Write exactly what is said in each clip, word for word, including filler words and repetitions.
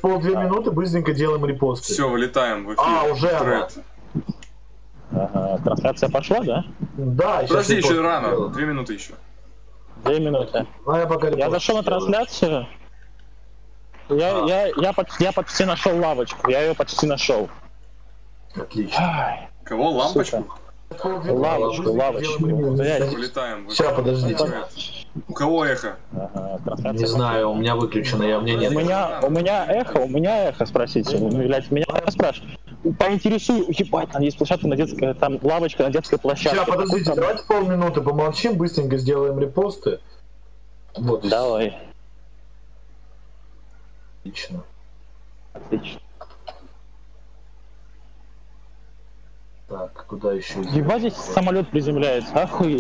полдве да. минуты, быстренько делаем репосты. Все, вылетаем в эфир. А, уже она. Ага, трансляция пошла, да? Да, подожди, еще рано, делаем. Две минуты еще. Две минуты. А я пока я зашел на трансляцию. Я, а. я, я, почти, я почти нашел лавочку, я ее почти нашел. Отлично. Ай, кого? Лампочку? Сука. Лавочку, лавочку. Вылетаем. Сейчас, подождите. У кого эхо? Ага, не знаю, у меня выключено, я, у меня нет. У меня, у меня эхо, у меня эхо, спросите. Блять, меня спрашивают. Поинтересую, ебать, там есть площадка на детской, там лавочка на детской площадке. Сейчас, подождите, давайте полминуты помолчим, быстренько сделаем репосты. Вот. Давай. Отлично. Отлично. Так, куда еще? Ебать, здесь самолет приземляется, охуеть.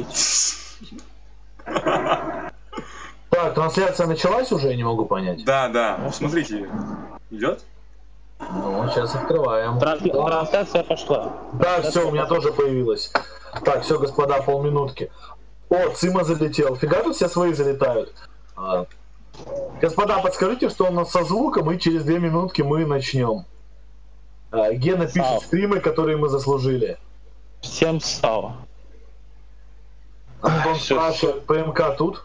Так, трансляция началась уже, я не могу понять. Да, да, смотрите, идет? Ну, сейчас открываем. Трансля... Да. Трансляция пошла. Да, все, у меня тоже появилось. Так, все, господа, полминутки. О, Цима залетел. Фига тут все свои залетают. А. Господа, подскажите, что у нас со звуком, и через две минутки мы начнем. А, Гена пишет Сау. Стримы, которые мы заслужили. Всем сау. Антон спрашивает, ПМК тут?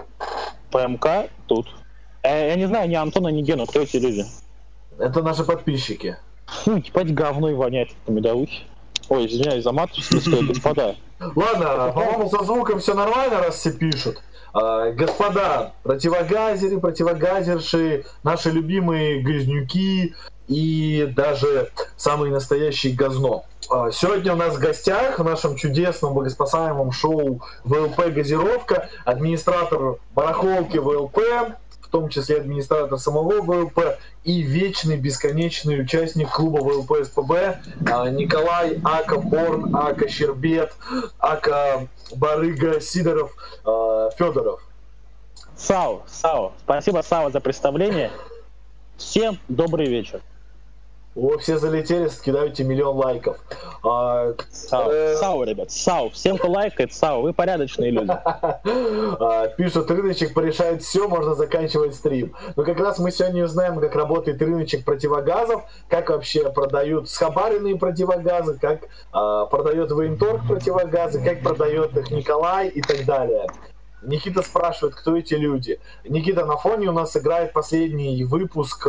ПМК тут. Я, я не знаю ни Антона, ни Гену, кто эти люди? Это наши подписчики. Фу, ебать, говно воняет по медовухе. Ой, извиняюсь за мат, господа. Ладно, по-моему, со звуком все нормально, раз все пишут. А, господа, противогазеры, противогазерши, наши любимые газнюки и даже самые настоящие газно. А, сегодня у нас в гостях в нашем чудесном богоспасаемом шоу ВЛП «Газировка» администратор барахолки ВЛП, в том числе администратор самого ВЛП и вечный бесконечный участник клуба ВЛП СПБ Николай Ака Борн, Ака Щербет, Ака Барыга Сидоров, Федоров. Сау, Сау, спасибо, Сау, за представление. Всем добрый вечер. О, все залетели, скидайте миллион лайков. А, Сау, э... Сау, ребят, Сау. Всем, кто лайкает, Сау, вы порядочные люди. Пишут, рыночек порешает все, можно заканчивать стрим. Но как раз мы сегодня узнаем, как работает рыночек противогазов, как вообще продают схабаренные противогазы, как а, продает военторг противогазы, как продает их Николай и так далее. Никита спрашивает, кто эти люди. Никита, на фоне у нас играет последний выпуск...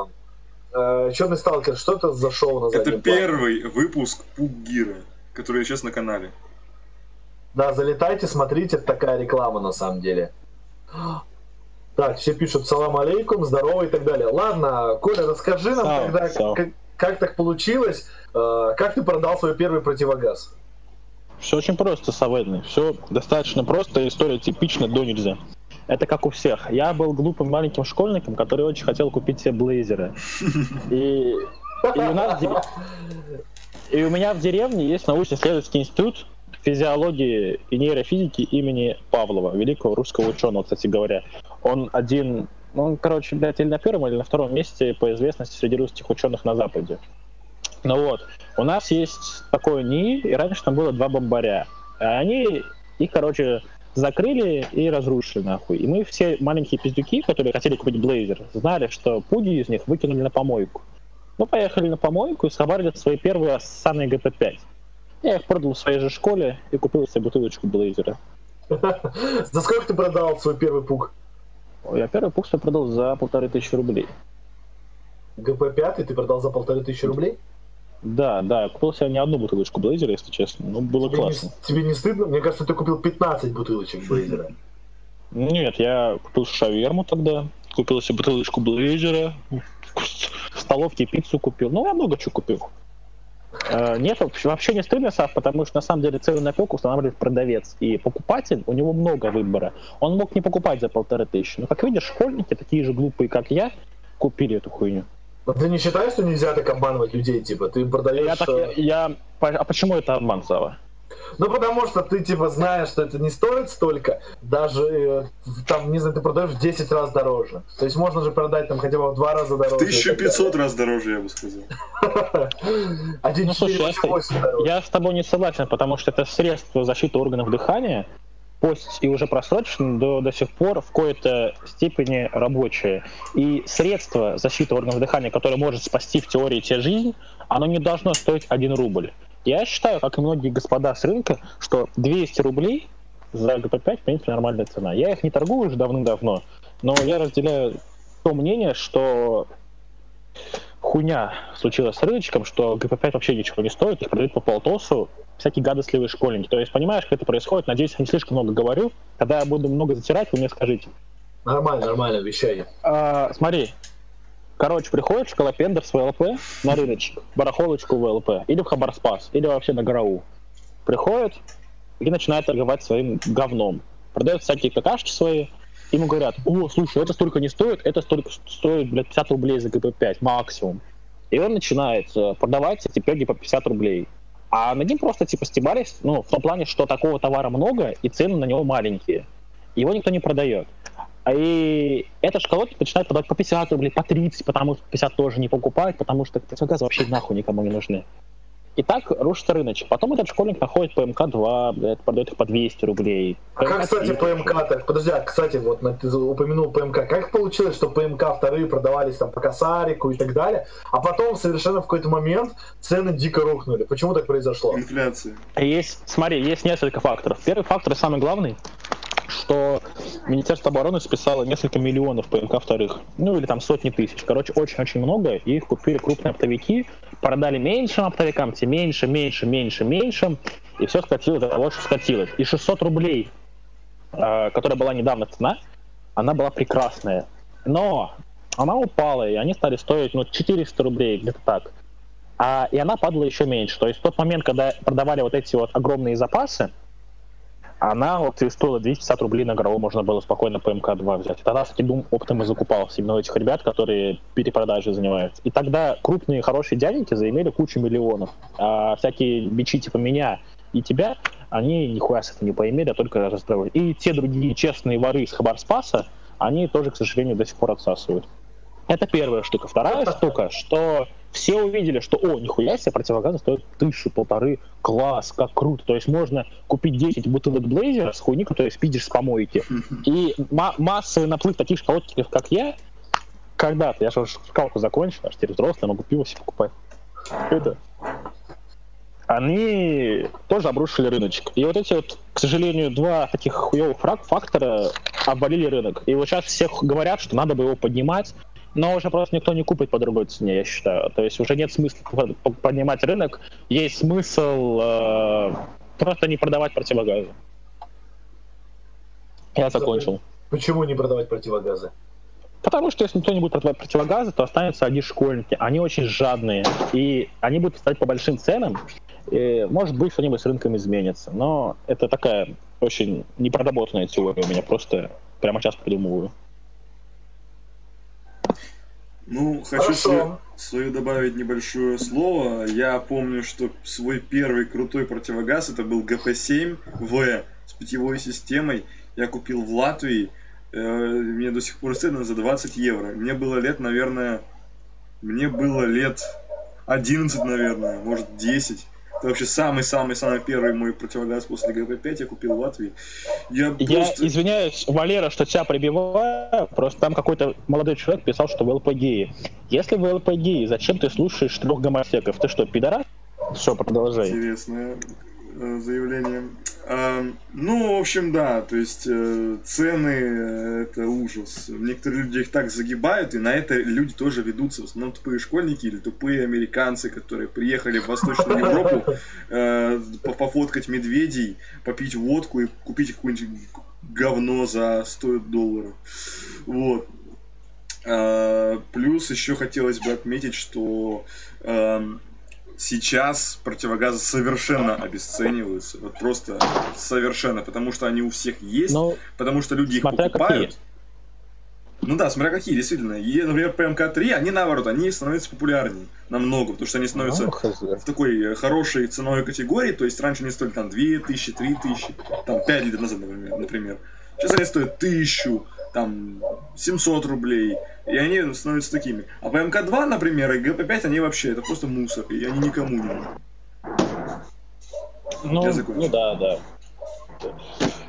Черный сталкер, что это за шоу на заднем Это первый плане? Выпуск Пуггира, который сейчас на канале. Да, залетайте, смотрите, это такая реклама на самом деле. Так, все пишут салам алейкум, здорово и так далее. Ладно, Коля, расскажи нам сау, тогда, сау. Как, как так получилось, как ты продал свой первый противогаз? Все очень просто, Савельный, все достаточно просто, история типична до нельзя. Это как у всех. Я был глупым маленьким школьником, который очень хотел купить себе блейзеры. И, и, у, нас, и у меня в деревне есть научно-исследовательский институт физиологии и нейрофизики имени Павлова, великого русского ученого, кстати говоря. Он один, ну, короче, блядь, или на первом, или на втором месте по известности среди русских ученых на Западе. Ну вот, у нас есть такое НИИ, и раньше там было два бомбаря. А они, их, короче... закрыли и разрушили нахуй. И мы все маленькие пиздюки, которые хотели купить блейзер, знали, что пуги из них выкинули на помойку. Мы поехали на помойку и схабарили свои первые ссаные гэ пэ пять. Я их продал в своей же школе и купил себе бутылочку блейзера. За сколько ты продал свой первый пуг? Я первый пуг свой продал за полторы тысячи рублей. гэ пэ пять ты продал за полторы тысячи рублей? Да, да, я купил себе не одну бутылочку блейзера, если честно, но было тебе классно. Не, тебе не стыдно? Мне кажется, ты купил пятнадцать бутылочек блейзера. Нет, я купил шаверму тогда, купил себе бутылочку блейзера, в столовке пиццу купил, ну я много чего купил. Э, нет, вообще не стыдно, Сав, потому что на самом деле цену на пилку устанавливает продавец, и покупатель, у него много выбора. Он мог не покупать за полторы тысячи, но как видишь, школьники, такие же глупые, как я, купили эту хуйню. Но ты не считаешь, что нельзя так обманывать людей, типа, ты им продаешь... Я так, я, я... А почему это обман, Сава? Ну, потому что ты, типа, знаешь, что это не стоит столько, даже, там, не знаю, ты продаешь в десять раз дороже. То есть можно же продать, там, хотя бы в два раза дороже. тысяча пятьсот раз дороже, я бы сказал. Ну, слушай, я, я с тобой не согласен, потому что это средство защиты органов дыхания, пусть и уже просрочены, до, до сих пор в какой-то степени рабочие. И средство защиты органов дыхания, которое может спасти в теории тебе жизнь, оно не должно стоить один рубль. Я считаю, как и многие господа с рынка, что двести рублей за гэ пэ пять, в принципе, нормальная цена. Я их не торгую уже давным-давно, но я разделяю то мнение, что хуйня случилась с рыночком, что гэ пэ пять вообще ничего не стоит, их продают по полтосу всякие гадостливые школьники. То есть, понимаешь, как это происходит? Надеюсь, я не слишком много говорю. Когда я буду много затирать, вы мне скажите. Нормально, нормально, вещание. А, смотри. Короче, приходит школопендер с вэ эл пэ на рыночек, барахолочку вэ эл пэ, или в Хабарспас, или вообще на ГРАУ. Приходит и начинает торговать своим говном. Продает всякие какашки свои, ему говорят: о, слушай, это столько не стоит, это столько стоит, блядь, пятьдесят рублей за гэ пэ пять максимум. И он начинает продавать эти пеги по пятьдесят рублей. А над ним просто типа стебались, ну, в том плане, что такого товара много и цены на него маленькие. Его никто не продает. И этот школотник начинает продавать по пятьдесят рублей, по тридцать, потому что пятьдесят тоже не покупают, потому что противогазы вообще нахуй никому не нужны. И так рушится рыночек. Потом этот школьник находит пэ эм ка два, продает их по двести рублей. А как, кстати, пэ эм ка так? Подожди, а, кстати, вот ты упомянул пэ эм ка. Как получилось, что пэ эм ка вторые продавались там по косарику и так далее, а потом совершенно в какой-то момент цены дико рухнули? Почему так произошло? Инфляция. Есть, смотри, есть несколько факторов. Первый фактор, и самый главный, что Министерство обороны списало несколько миллионов пэ эм ка вторых, ну или там сотни тысяч. Короче, очень-очень много, и их купили крупные оптовики, продали меньшим оптовикам, те меньше, меньше, меньше, меньше, и все скатилось до того, что скатилось. И шестьсот рублей, э, которая была недавно цена, она была прекрасная, но она упала, и они стали стоить, ну, четыреста рублей, где-то так. А, и она падала еще меньше. То есть в тот момент, когда продавали вот эти вот огромные запасы, она вот и стоила двести пятьдесят рублей на ГРАУ, можно было спокойно пэ эм ка два взять. И тогда, кстати, Дум оптом и закупался именно у этих ребят, которые перепродажей занимаются. И тогда крупные хорошие дяденьки заимели кучу миллионов. А всякие бичи типа меня и тебя, они нихуя с этого не поимели, а только расстраивали. И те другие честные воры из Хабарспаса, они тоже, к сожалению, до сих пор отсасывают. Это первая штука. Вторая штука, что все увидели, что, о, нихуя себе, противогазы стоят тысячу, полторы, класс, как круто. То есть можно купить десять бутылок Блейзера с хуйни, которую спидишь с помойки. И ма- массовый наплыв таких школотников, как я, когда-то, я же уже шкалку закончил, аж теперь взрослый, могу пиво себе покупать. Это... Они тоже обрушили рыночек. И вот эти вот, к сожалению, два таких хуёвых фактора обвалили рынок. И вот сейчас все говорят, что надо бы его поднимать, но уже просто никто не купит по другой цене, я считаю. То есть уже нет смысла поднимать рынок, есть смысл э, просто не продавать противогазы. Я закончил. Почему не продавать противогазы? Потому что если никто не будет продавать противогазы, то останутся одни школьники. Они очень жадные, и они будут ставить по большим ценам. И, может быть, что-нибудь с рынком изменится. Но это такая очень непроработанная теория у меня. Просто прямо сейчас придумываю. Ну, хочу свое, свое добавить небольшое слово. Я помню, что свой первый крутой противогаз это был гэ пэ семь вэ с питьевой системой. Я купил в Латвии. Мне до сих пор цена за двадцать евро. Мне было лет, наверное, мне было лет одиннадцать, наверное, может десять. Это вообще самый-самый-самый первый мой противогаз после гэ пэ пять я купил в Латвии. Я, я просто... извиняюсь, Валера, что тебя прибиваю, просто там какой-то молодой человек писал, что вэ эл пэ геи. Если вэ эл пэ геи, зачем ты слушаешь трех гомосеков? Ты что, пидорас? Все, продолжай. Интересное заявление. А, ну, в общем, да, то есть э, цены это ужас. Некоторые люди их так загибают, и на это люди тоже ведутся. В основном тупые школьники или тупые американцы, которые приехали в Восточную Европу э, пофоткать медведей, попить водку и купить какое-нибудь говно за сто долларов. Вот. А, плюс еще хотелось бы отметить, что э, сейчас противогазы совершенно обесцениваются, вот просто совершенно, потому что они у всех есть, но потому что люди их покупают. Какие. Ну да, смотря какие, действительно. И, например, пэ эм ка три, они наоборот, они становятся популярнее намного, потому что они становятся ну, в такой хорошей ценовой категории, то есть раньше они стоили там две тысячи, три тысячи, там пять лет назад, например, например. Сейчас они стоят тысячу, там семьсот рублей, и они становятся такими. А пэ эм ка два, например, и гэ пэ пять, они вообще, это просто мусор, и они никому не нужны. Ну, ну да, да.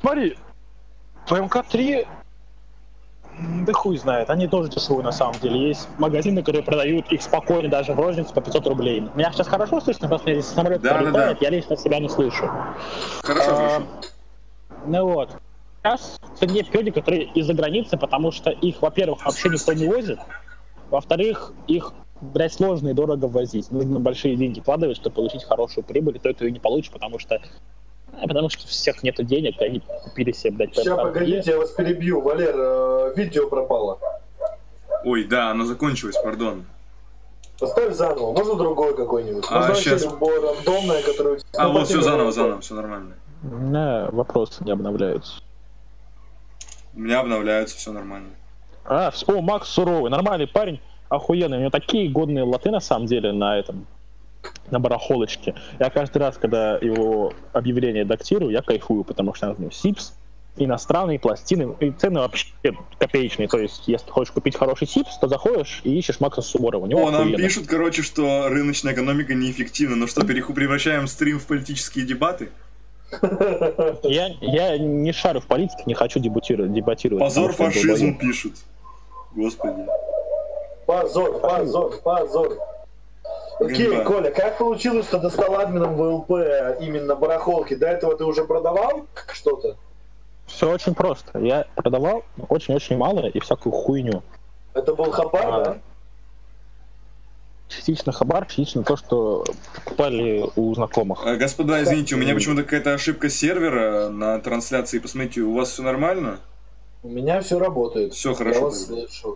Смотри, в эм ка три, да хуй знает, они тоже дешевые на самом деле. Есть магазины, которые продают их спокойно даже в розницу по пятьсот рублей. Меня сейчас хорошо слышно, просто если самолет Да, пролетает, да, да. я лично себя не слышу. Хорошо, А, хорошо. Ну вот. Сейчас цене люди, которые из-за границы, потому что их, во-первых, вообще никто не возит, во-вторых, их, блядь, сложно и дорого возить. Нужно большие деньги вкладывать, чтобы получить хорошую прибыль, и то ты ее не получишь, потому что а, потому что у всех нету денег, и они купили себе, блядь, Сейчас, погодите, я вас перебью. Валер, э, видео пропало. Ой, да, оно закончилось, пардон. Поставь заново, можно другое какое-нибудь. А, Можно щас. вообще любое рандомное, которое у тебя... А, Ну, вот все спасибо, заново, Валер. заново, все нормально. У меня вопросы не обновляются. У меня обновляются, все нормально. А, о, Макс Суровый, нормальный парень, охуенный. У него такие годные лоты на самом деле на этом, на барахолочке. Я каждый раз, когда его объявление дактирую, я кайфую, потому что у него сипс, иностранные пластины, и цены вообще копеечные. То есть, если хочешь купить хороший сипс, то заходишь и ищешь Макса Суворова. У него О, нам охуенно. пишут, короче, что рыночная экономика неэффективна. Ну что, переху превращаем стрим в политические дебаты? Я, я не шарю в политике, не хочу дебатировать. дебатировать Позор потому что я фашизм долбоёб. пишут. Господи. Позор, позор, позор. Окей, Ганьба. Коля, как получилось, что ты стал админом вэ эл пэ именно барахолки? До этого ты уже продавал что-то? Все очень просто. Я продавал очень-очень мало и всякую хуйню. Это был хабар, А. да? Частично хабар, частично то, что покупали у знакомых. А, Господа, извините, у меня почему-то какая-то ошибка сервера на трансляции. Посмотрите, у вас все нормально? У меня все работает. Все Я хорошо. вас тогда. слышу.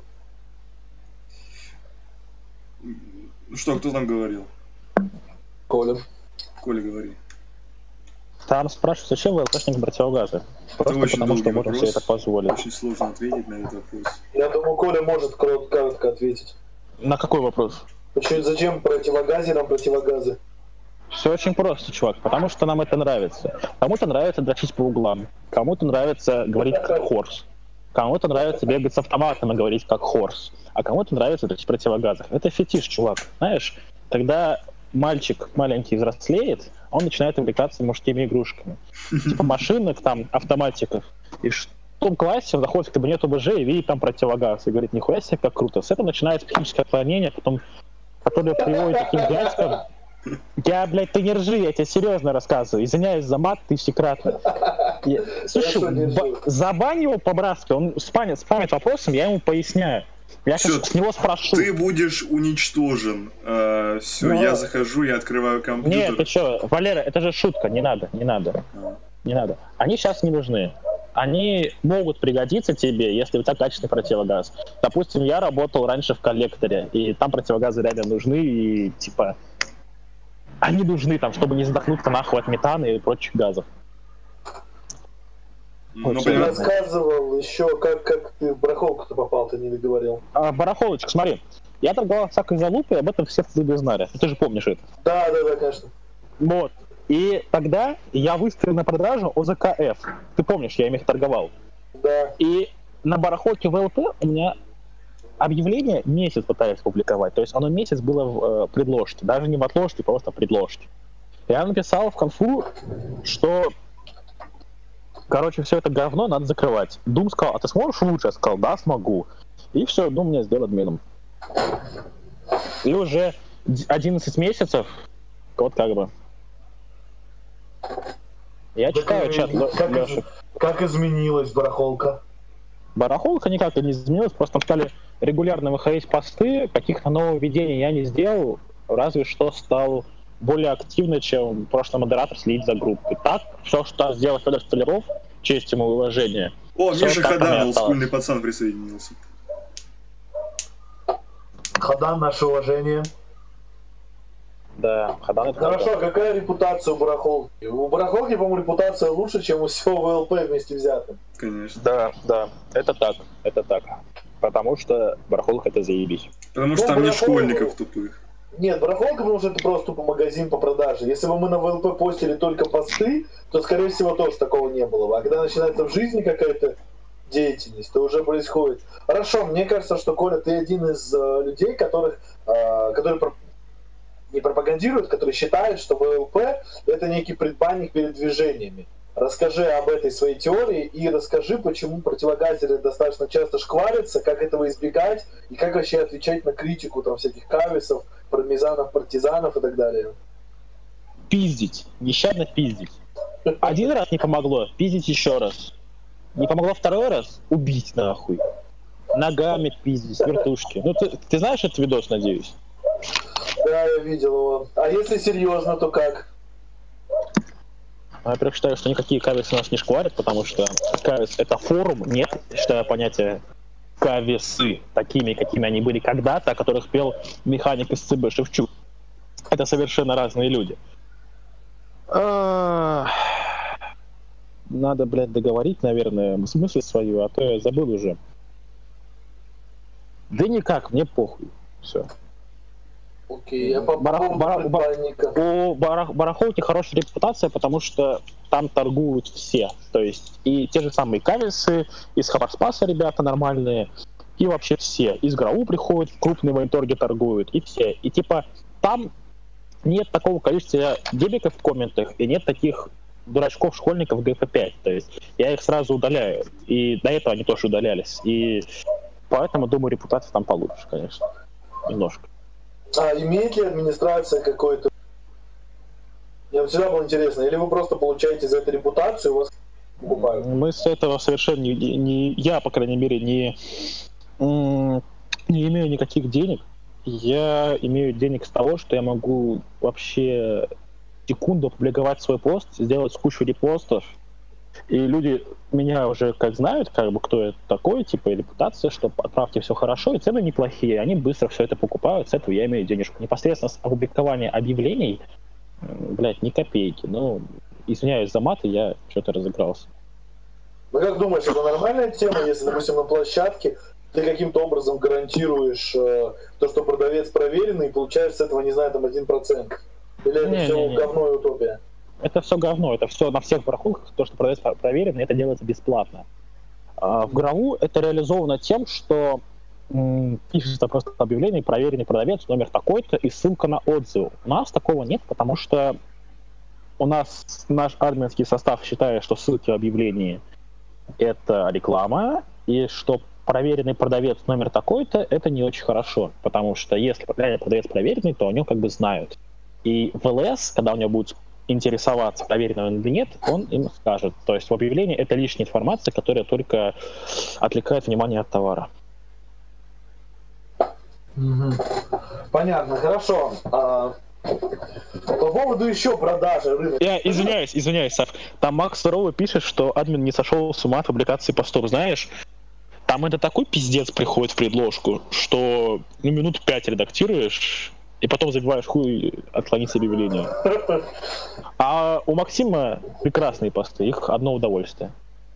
Ну что, кто там говорил? Коля. Коля, говори. Там спрашивают, зачем вы ЛТшник противогазы? Просто очень потому, что долгий можем вопрос. себе это позволить. Очень сложно ответить на этот вопрос. Я думаю, Коля может коротко, коротко ответить. На какой вопрос? Почему, зачем противогазерам противогазы? Все очень просто, чувак, потому что нам это нравится. Кому-то нравится дрочить по углам, кому-то нравится говорить как хорс, кому-то нравится бегать с автоматом и говорить как хорс, а кому-то нравится дрочить в противогазах. Это фетиш, чувак. Знаешь, когда мальчик маленький взрослеет, он начинает увлекаться мужскими игрушками. Типа машинок, там, автоматиков. И в том классе он заходит в кабинет о бэ жэ и видит там противогаз. И говорит, нихуя себе, как круто. С этого начинается психическое отклонение, потом, которое приводит к таким дядькам. Я, блядь, ты не ржи, я тебе серьезно рассказываю. Извиняюсь за мат тысячекратно. Я... Слушай, Хорошо, не ржи. ба- забань его по-братски, он спамит, спамит вопросом, я ему поясняю. Я Всё, сейчас с него спрошу. Ты будешь уничтожен. все, Ну, я захожу, я открываю компьютер. Нет, ты что, Валера, это же шутка, не надо, не надо, А. не надо. Они сейчас не нужны. Они могут пригодиться тебе, если у тебя качественный противогаз. Допустим, я работал раньше в коллекторе, и там противогазы реально нужны, и типа они нужны там, чтобы не задохнуться нахуй от метана и прочих газов. Ну, Всё, Ты понимаешь, рассказывал еще, как, как ты в барахолку-то попал, ты не договорил. А, барахолочка, смотри, я торговал всякой залупой, об этом все в клубе знали. Ты же помнишь это. Да, да, да, конечно. Вот. И тогда я выставил на продажу о зэ ка эф. Ты помнишь, я ими торговал. Да. И на барахолке вэ эл пэ у меня объявление месяц пытались публиковать. То есть оно месяц было в э, предложке. Даже не в отложке, просто в предложке. Я написал в конфу, что короче, все это говно надо закрывать. Дум сказал, а ты сможешь лучше? Я сказал, да, смогу. И все, Дум меня сделал админом. И уже одиннадцать месяцев, вот как бы. Я Так, читаю э, чат, как, Лёша. из- как изменилась барахолка? Барахолка никак не изменилась, просто там стали регулярно выходить посты, каких-то нововведений я не сделал, разве что стал более активно, чем прошлый модератор, следить за группой. Так, все, что сделал Федор Столяров, честь ему и уважение. О, всё Миша так оно и Хадан, осталось. олдскульный пацан, присоединился. Хадан, наше уважение. Да, Хадан это Хорошо, правда. какая репутация у барахолки? У барахолки, по-моему, репутация лучше, чем у всего вэ эл пэ вместе взятым. Конечно. Да, да, это так, это так. Потому что барахолка это заебись. Потому что Ну, там нет барахолку- школьников тупых. Нет, барахолка, потому что это просто тупо магазин по продаже. Если бы мы на вэ эл пэ постили только посты, то, скорее всего, тоже такого не было бы. А когда начинается в жизни какая-то деятельность, то уже происходит. Хорошо, мне кажется, что, Коля, ты один из э, людей, которых, э, которые про- не пропагандируют, которые считают, что вэ эл пэ это некий предбанник перед движениями. Расскажи об этой своей теории и расскажи, почему противогазеры достаточно часто шкварятся, как этого избегать и как вообще отвечать на критику там всяких кависов, пармезанов, партизанов и так далее. Пиздить. Нещадно пиздить. Один раз не помогло, пиздить еще раз. Не помогло второй раз, убить нахуй. Ногами пиздить, с вертушки. Ну ты, ты знаешь этот видос, надеюсь? Да, я видел его. А если серьезно, то как? Во-первых, считаю, что никакие кависы нас не шкварят, потому что кавис — это форум, нет, считаю, понятия кависы такими, какими они были когда-то, о которых пел механик из ЦБ Шевчук. Это совершенно разные люди. Надо, блядь, договорить, наверное, смысл свою, а то я забыл уже. Да никак, мне похуй. Все. Окей, я по Барах, барах, барах, у барах, барахолки хорошая репутация, потому что там торгуют все. То есть и те же самые кависы, из Хабарспаса ребята нормальные, и вообще все. Из ГРАУ приходят, крупные военторги торгуют, и все. И типа там нет такого количества дебиков в комментах, и нет таких дурачков, школьников гэ эф пять. То есть я их сразу удаляю. И до этого они тоже удалялись. И поэтому, думаю, репутация там получше, конечно. Немножко. А имеет ли администрация какой-то... Мне всегда было интересно, или вы просто получаете за это репутацию, у вас покупают? Мы с этого совершенно не... не я, по крайней мере, не, не имею никаких денег. Я имею денег с того, что я могу вообще секунду опубликовать свой пост, сделать кучу репостов, и люди меня уже как знают, как бы кто это такой, типа репутация, что отправьте все хорошо, и цены неплохие, они быстро все это покупают, с этого я имею денежку. Непосредственно с опубликования объявлений, блядь, ни копейки. Ну, извиняюсь за маты, я что-то разыгрался. Ну как думаешь, это нормальная тема, если, допустим, на площадке ты каким-то образом гарантируешь э, то, что продавец проверенный, и получаешь с этого, не знаю, там один процент? Или это не, все не, не. говно и утопия? Это все говно, это все на всех барахолках, то, что продавец проверено, это делается бесплатно. А в ГРАУ это реализовано тем, что м, пишется просто объявление, проверенный продавец, номер такой-то и ссылка на отзыв. У нас такого нет, потому что у нас наш админский состав считает, что ссылки в объявлении это реклама, и что проверенный продавец номер такой-то это не очень хорошо, потому что если продавец проверенный, то о нем как бы знают. И в эл эс, когда у него будет интересоваться, проверенный он или нет, он им скажет. То есть в объявлении это лишняя информация, которая только отвлекает внимание от товара. Угу. Понятно, хорошо. А, по поводу еще продажи рынка. Я извиняюсь, извиняюсь, Сав. Там Макс Суровый пишет, что админ не сошел с ума от публикации постов. Знаешь, там это такой пиздец приходит в предложку, что ну, минут пять редактируешь, и потом забиваешь хуй отклонить объявление. А у Максима прекрасные посты, их одно удовольствие.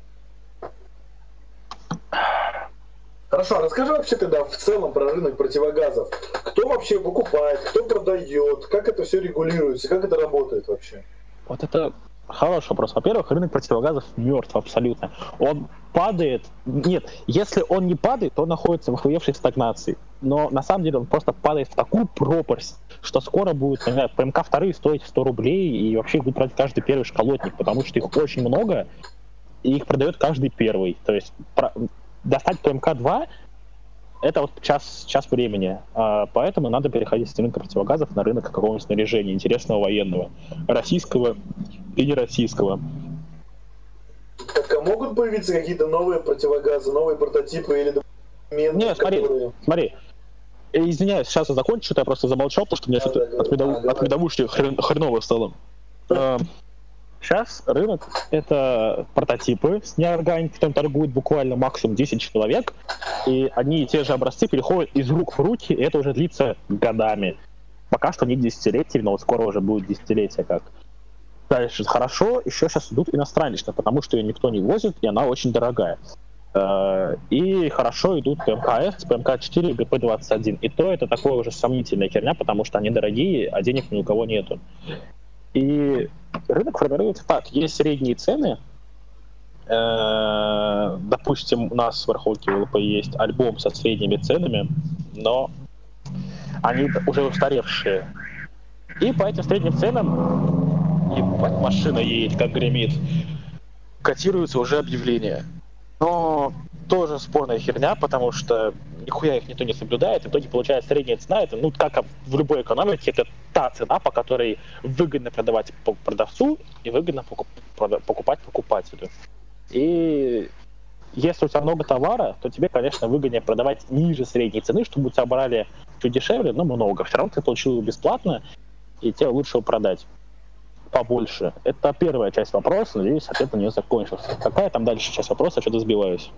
Хорошо, расскажи вообще тогда в целом про рынок противогазов. Кто вообще покупает, кто продает, как это все регулируется, как это работает вообще? Вот это хороший вопрос. Во-первых, рынок противогазов мертв абсолютно. Он падает... Нет, если он не падает, то он находится в охуевшей стагнации. Но на самом деле он просто падает в такую пропасть, что скоро будет, не знаю, ПМК вторые стоить сто рублей, и вообще будут брать каждый первый школотник, потому что их очень много, и их продает каждый первый. То есть про... достать ПМК два это вот час, час времени. А, поэтому надо переходить с рынка противогазов на рынок какого-нибудь снаряжения, интересного военного. Российского и нероссийского. Так, а могут появиться какие-то новые противогазы, новые прототипы или документы? Нет, смотри, которые... смотри. Извиняюсь, сейчас я закончу, что-то я просто замолчал, потому что мне да, что-то да, от, медов... да, от медовушки хрен... хреново стало. Сейчас рынок — это прототипы с неорганикой, там торгует буквально максимум десять человек, и одни и те же образцы переходят из рук в руки, и это уже длится годами. Пока что не десятилетиями, но вот скоро уже будет десятилетие как. Дальше хорошо, еще сейчас идут иностраночные, потому что ее никто не возит, и она очень дорогая. И хорошо идут ПМК-С, ПМК-четыре и бэ пэ двадцать один. И то это такое уже сомнительная херня, потому что они дорогие, а денег ни у кого нету. И рынок формируется так. Есть средние цены. Допустим, у нас в Барахолке эл пэ есть альбом со средними ценами, но они уже устаревшие. И по этим средним ценам ебать, машина едет, как гремит. котируются уже объявления. Но тоже спорная херня, потому что нихуя их никто не соблюдает, и в итоге получается средняя цена, это, ну, как в любой экономике, это та цена, по которой выгодно продавать продавцу и выгодно покупать покупателю. И если у тебя много товара, то тебе, конечно, выгоднее продавать ниже средней цены, чтобы у тебя брали чуть дешевле, но много. Все равно ты получил его бесплатно, и тебе лучше его продать побольше. Это первая часть вопроса, надеюсь, ответ на нее закончился. Какая там дальше часть вопроса, что-то сбиваюсь.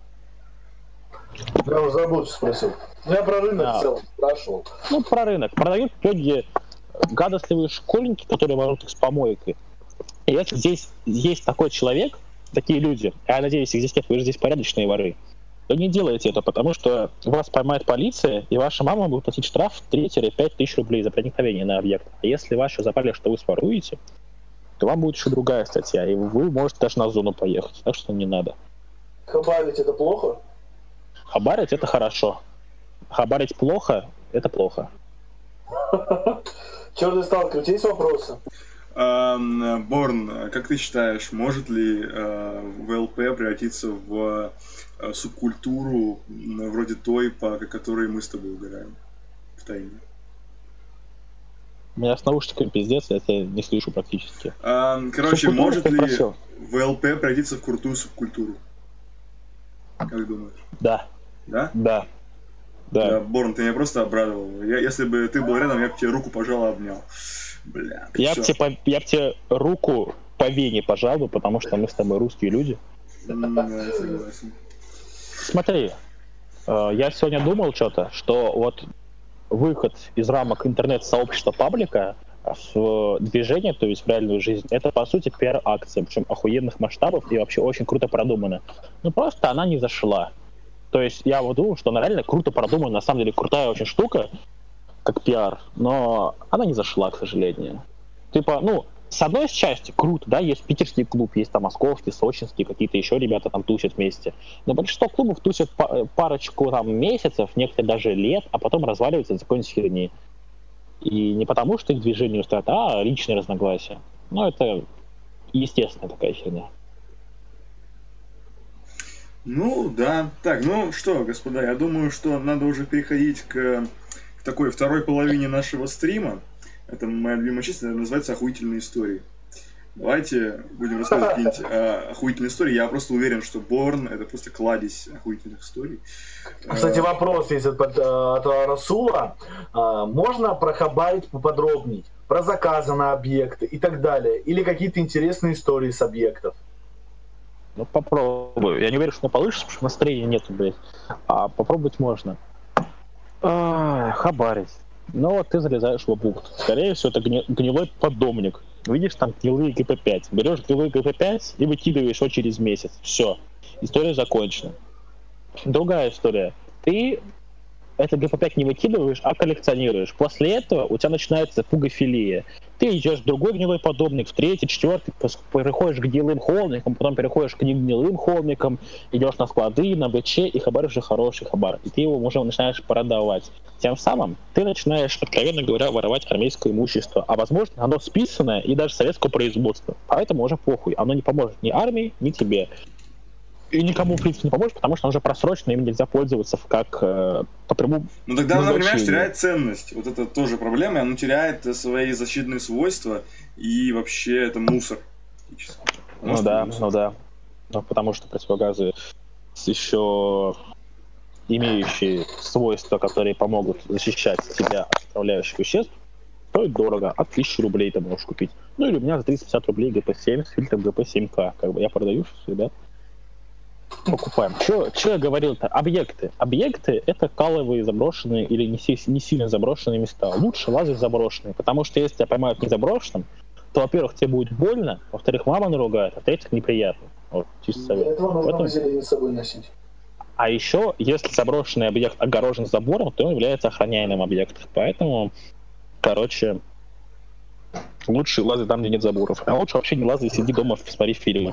Я уже забыл, что спросил. Я про рынок а. в целом спрашивал. Ну, про рынок. Продают в итоге гадостливые школьники, которые воруют их с помойкой. И если здесь есть такой человек, такие люди, я надеюсь, их здесь нет, вы же здесь порядочные воры, то не делайте это, потому что вас поймает полиция, и ваша мама будет платить штраф три-пять тысяч рублей за проникновение на объект. А если вас еще запали, что вы своруете, то вам будет еще другая статья, и вы можете даже на зону поехать, так что не надо. Хабарить это плохо? Хабарить это хорошо. Хабарить плохо — это плохо. Черный сталкер, у тебя есть вопросы? Борн, как ты считаешь, может ли вэ эл пэ превратиться в субкультуру вроде той, по которой мы с тобой угораем в тайне? У меня с наушниками пиздец, я тебя не слышу практически. Короче, может ли вэ эл пэ превратиться в крутую субкультуру? Как думаешь? Да. Да? Да. Да. Да, Борн, ты меня просто обрадовал. Я, если бы ты был рядом, я бы тебе руку пожал и обнял. Бля, я бы тебе, я б тебе руку по вене пожал бы, потому что мы с тобой русские люди. Да, согласен. Смотри, я сегодня думал что-то, что вот выход из рамок интернет-сообщества паблика в движение, то есть в реальную жизнь, это по сути пиар-акция, причем охуенных масштабов и вообще очень круто продумана. Ну просто она не зашла. То есть я вот думал, что она реально круто продумана, на самом деле крутая очень штука, как пиар, но она не зашла, к сожалению. Типа, ну, с одной части круто, да, есть питерский клуб, есть там московский, сочинский, какие-то еще ребята там тусят вместе. Но большинство клубов тусят парочку там месяцев, некоторые даже лет, а потом разваливаются из-за какой-нибудь херни. И не потому, что их движение устраивает, а личные разногласия. Ну, это естественная такая херня. Ну, да. Так, ну что, господа, я думаю, что надо уже переходить к, к такой второй половине нашего стрима. Это моя любимая часть, это называется «Охуительные истории». Давайте будем рассказывать какие-нибудь э, охуительные истории. Я просто уверен, что Борн — это просто кладезь охуительных историй. Кстати, вопрос есть от, от, от Расула. Можно прохабарить поподробнее про заказы на объекты и так далее? Или какие-то интересные истории с объектов? Ну, попробую. Я не уверен, что получится, потому что настроения нету, блядь. А попробовать можно. А, хабарить. Ну вот ты залезаешь в объект. Скорее всего, это гни- гнилой поддомник. Видишь, там гнилые гэ пэ пять. Берешь гнилые гэ пэ пять и выкидываешь его через месяц. Все. История закончена. Другая история. Ты это гэ пэ пять не выкидываешь, а коллекционируешь. После этого у тебя начинается пугофилия. Ты идешь в другой гнилой подобник, в третий, четвертый, переходишь к гнилым холмикам, потом переходишь к негнилым холмикам, идешь на склады, на бэ че и хабар уже хороший хабар. И ты его уже начинаешь продавать. Тем самым ты начинаешь, откровенно говоря, воровать армейское имущество. А возможно, оно списанное и даже советского производства. Поэтому уже похуй. Оно не поможет ни армии, ни тебе. И никому, в принципе, не поможет, потому что оно уже просрочено, им нельзя пользоваться как э, по прямому. Ну тогда оно, понимаешь, теряет ценность. Вот это тоже проблема, оно теряет свои защитные свойства, и вообще это мусор. Ну да, мусор. ну да. Ну, потому что противогазы еще имеющие свойства, которые помогут защищать тебя от отравляющих веществ, стоит дорого, от тысячи рублей ты можешь купить. Ну или у меня за триста пятьдесят рублей гэ пэ семь с фильтром гэ пэ семь ка. Как бы я продаю сейчас, ребят. Покупаем. Что я говорил-то? Объекты. Объекты — это каловые заброшенные или не, не сильно заброшенные места. Лучше лазать заброшенные, потому что если тебя поймают не заброшенным, то, во-первых, тебе будет больно, во-вторых, мама наругает, а в-третьих, неприятно. Вот, чисто совет. Для этого нужно Поэтому... зелень с собой носить. А еще, если заброшенный объект огорожен забором, то он является охраняемым объектом. Поэтому, короче, лучше лазать там, где нет заборов. А лучше вообще не лазать, сиди дома, смотри фильмы.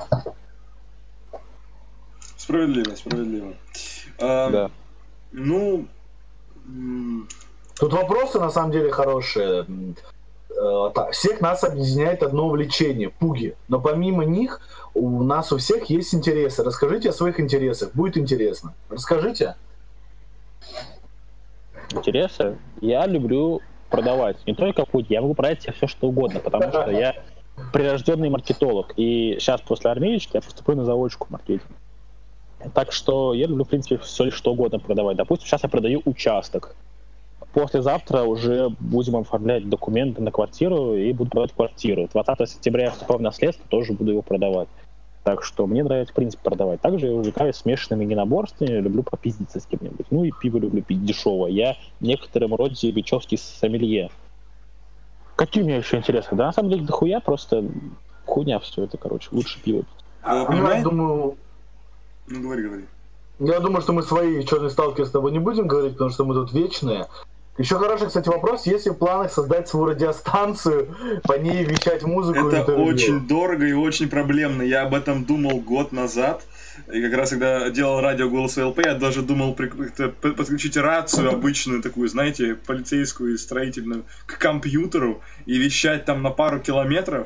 Справедливо, справедливо. А, да. Ну... Тут вопросы на самом деле хорошие. э, так, всех нас объединяет одно увлечение – пуги. Но помимо них у нас у всех есть интересы. Расскажите о своих интересах, будет интересно. Расскажите. Интересы? Я люблю продавать. Не только пуги, я могу продать себе все, что угодно, потому что я прирожденный маркетолог. И сейчас после армеечки я поступлю на заочку в маркетинг. Так что я люблю, в принципе, все что угодно продавать. Допустим, сейчас я продаю участок. Послезавтра уже будем оформлять документы на квартиру и буду продавать квартиру. двадцатого сентября я вступаю в наследство, тоже буду его продавать. Так что мне нравится, в принципе, продавать. Также я увлекаюсь смешанными единоборствами, люблю попиздиться с кем-нибудь. Ну и пиво люблю пить дешевое. Я в некотором роде бичевский сомелье. Какие у меня еще интересы? Да, на самом деле, дохуя, просто хуйня все это, короче. Лучше пиво пить. А, Ну, я думаю, Ну, говори, говори. я думаю, что мы свои черные сталкеры с тобой не будем говорить, потому что мы тут вечные. Еще хороший, кстати, вопрос, есть ли в планах создать свою радиостанцию, по ней вещать музыку? Это интервью? очень дорого и очень проблемно. Я об этом думал год назад. И как раз когда делал радио «Голос ВЛП», я даже думал при- как-то п- подключить рацию обычную такую, знаете, полицейскую и строительную, к компьютеру и вещать там на пару километров.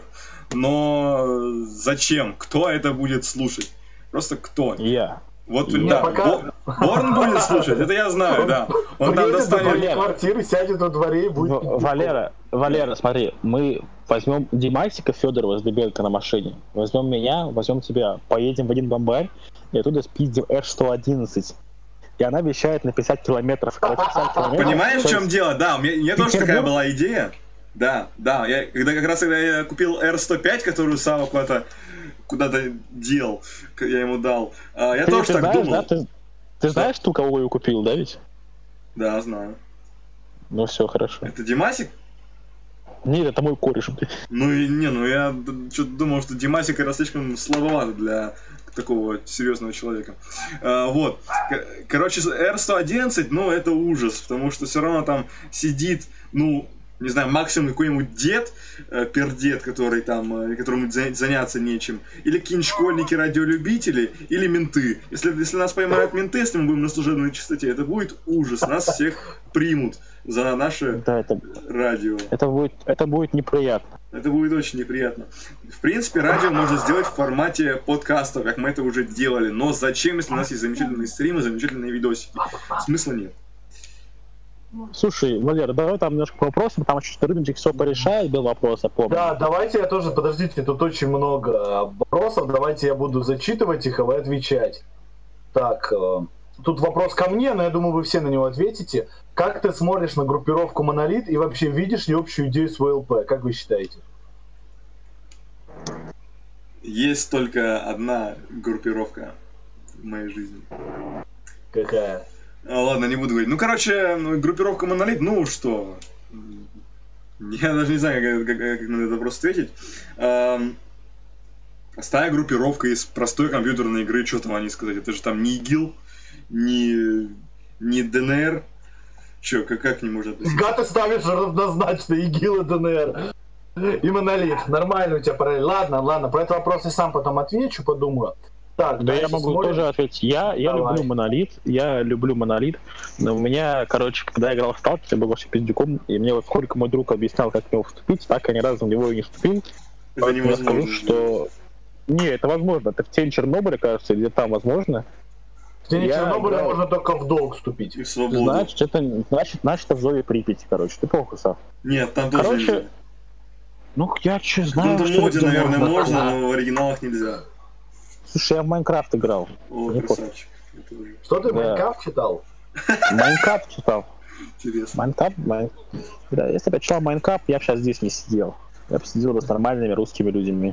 Но зачем? Кто это будет слушать? Просто кто? Я. Вот, Не, да, пока- Бо- Борн будет слушать, это я знаю, да. Он там Приедет до твоей достанет... квартиры, сядет во дворе и будет... В- пить Валера, Валера, смотри, мы возьмем Димасика Федорова с Дебелка на машине, возьмем меня, возьмем тебя, поедем в один бомбарь и оттуда спиздим эр сто одиннадцать. И она вещает на пятьдесят километров. Короче, пятьдесят километров. Понимаешь, в То чем есть- дело? Да, у меня, у меня тоже такая Петербург? была идея. Да, да, я, когда как раз когда я купил эр сто пять, которую Сава куда-то куда-то дел, я ему дал, а, я Ты, тоже ты так знаешь, думал. да? Ты, ты знаешь, ты у кого ее купил, да ведь? Да, знаю. Ну все, хорошо. Это Димасик? Нет, это мой кореш. блядь. Ну и не, ну я что-то думал, что Димасик era слишком слабовато для такого серьезного человека. А, вот. К- Короче, эр сто одиннадцать, ну, это ужас, потому что все равно там сидит, ну, не знаю, максимум какой-нибудь дед, э, пердед, который там, э, которому за- заняться нечем, или какие-нибудь школьники-радиолюбители, или менты. Если, если нас поймают менты, если мы будем на служебной частоте, это будет ужас, нас всех примут за наше Да, это, радио. это, будет, это будет неприятно. Это будет очень неприятно. В принципе, радио можно сделать в формате подкастов, как мы это уже делали. Но зачем, если у нас есть замечательные стримы, замечательные видосики? Смысла нет. Слушай, Валера, давай там немножко по вопросам, там еще Рыбничек все порешает, был вопрос, я помню. Да, давайте я тоже, подождите, тут очень много вопросов, давайте я буду зачитывать их, а вы отвечать. Так, э, тут вопрос ко мне, но я думаю, вы все на него ответите. Как ты смотришь на группировку Монолит и вообще видишь ли общую идею с ВЛП? Как вы считаете? Есть только одна группировка в моей жизни. Какая? А, ладно, не буду говорить. Ну, короче, ну, группировка Монолит, ну что? Я даже не знаю, как, как- как на этот вопрос ответить. Ам, Простая группировка из простой компьютерной игры, что там они сказать? Это же там не ИГИЛ, не, не ДНР. Че, как, как к ним можно относиться? Га ты ставишь равнозначно ИГИЛ и ДНР. И Монолит. Нормально у тебя параллель. Ладно, ладно, про этот вопрос я сам потом отвечу, подумаю. Так, Да, я дальше могу смотрим. тоже ответить. Я, я Давай. люблю Монолит, я люблю Монолит, но у меня, короче, когда я играл в Сталкер, я был вообще пиздюком, и мне вот сколько мой друг объяснял, как в него вступить, так я ни разу в него и не вступил. Это Я невозможно. скажу, что... Не, это возможно, это в тень Чернобыля, кажется, или там возможно. В тени Я Чернобыля играл. можно только в долг вступить. И в свободу. Значит, это, значит, значит, это в Зове Припяти, короче, ты плохо, Сав. Нет, там тоже Короче, нельзя. Ну, я че В знаю, каком-то что моде, где наверное, можно. можно, но в оригиналах нельзя. Слушай, я в Майнкрафт играл. О, Не красавчик. Это уже Что ты, Да. Майнкрафт читал? Майнкрафт читал. интересно. Майнкрафт, Майн... Да, если бы я читал Майнкрафт, я бы сейчас здесь не сидел. Я бы сидел с нормальными русскими людьми.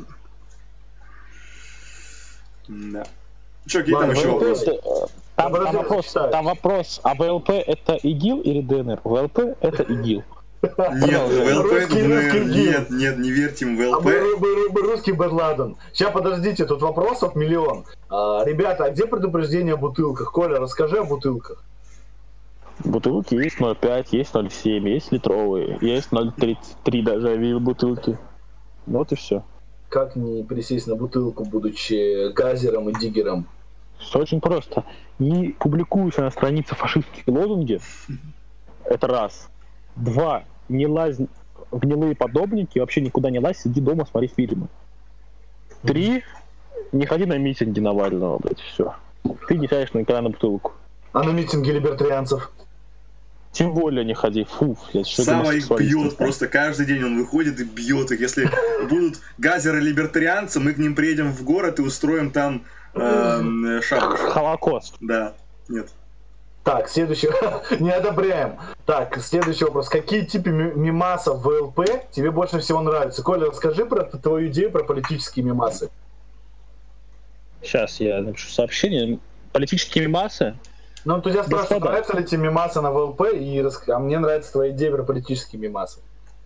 Да. Че, какие там Ладно, еще ВЛП вопросы? Там, там Подожди, вопрос, зачитаю. там вопрос, а ВЛП это ИГИЛ или ДНР? ВЛП это ИГИЛ. Нет, ВЛП это Русский, ДНР. русский гимн. Нет, нет, не верьте им в А ВЛП. мы, мы- мы русский Бен Ладен. Сейчас, подождите, тут вопросов миллион. А, ребята, а где предупреждение о бутылках? Коля, расскажи о бутылках. Бутылки есть ноль пять, есть ноль семь, есть литровые, есть ноль тридцать три даже я видел бутылки. Вот и все. Как не присесть на бутылку, будучи газером и диггером? Все очень просто. Не публикуйся на странице фашистские лозунги. Это раз. Два. Не лазь гнилые подобники, вообще никуда не лазь, сиди дома, смотри фильмы. Три, не ходи на митинги Навального, блядь, все. Ты не сядешь никогда на бутылку. А на митинги либертарианцев? Тем более не ходи, фу, блядь, что Сава их бьет, просто каждый день он выходит и бьет их. Если будут газеры-либертарианцы, мы к ним приедем в город и устроим там э, шабаш. Холокост. Да, нет. Так, следующий, не одобряем. Так, следующий вопрос. Какие типы мемасов в ВЛП тебе больше всего нравятся? Коля, расскажи про твою идею про политические мемасы. Сейчас я напишу сообщение. Политические мемасы? Ну, то я спрашиваю, нравятся ли тебе мемасы на ВЛП, и рас... а мне нравится твоя идея про политические мемасы.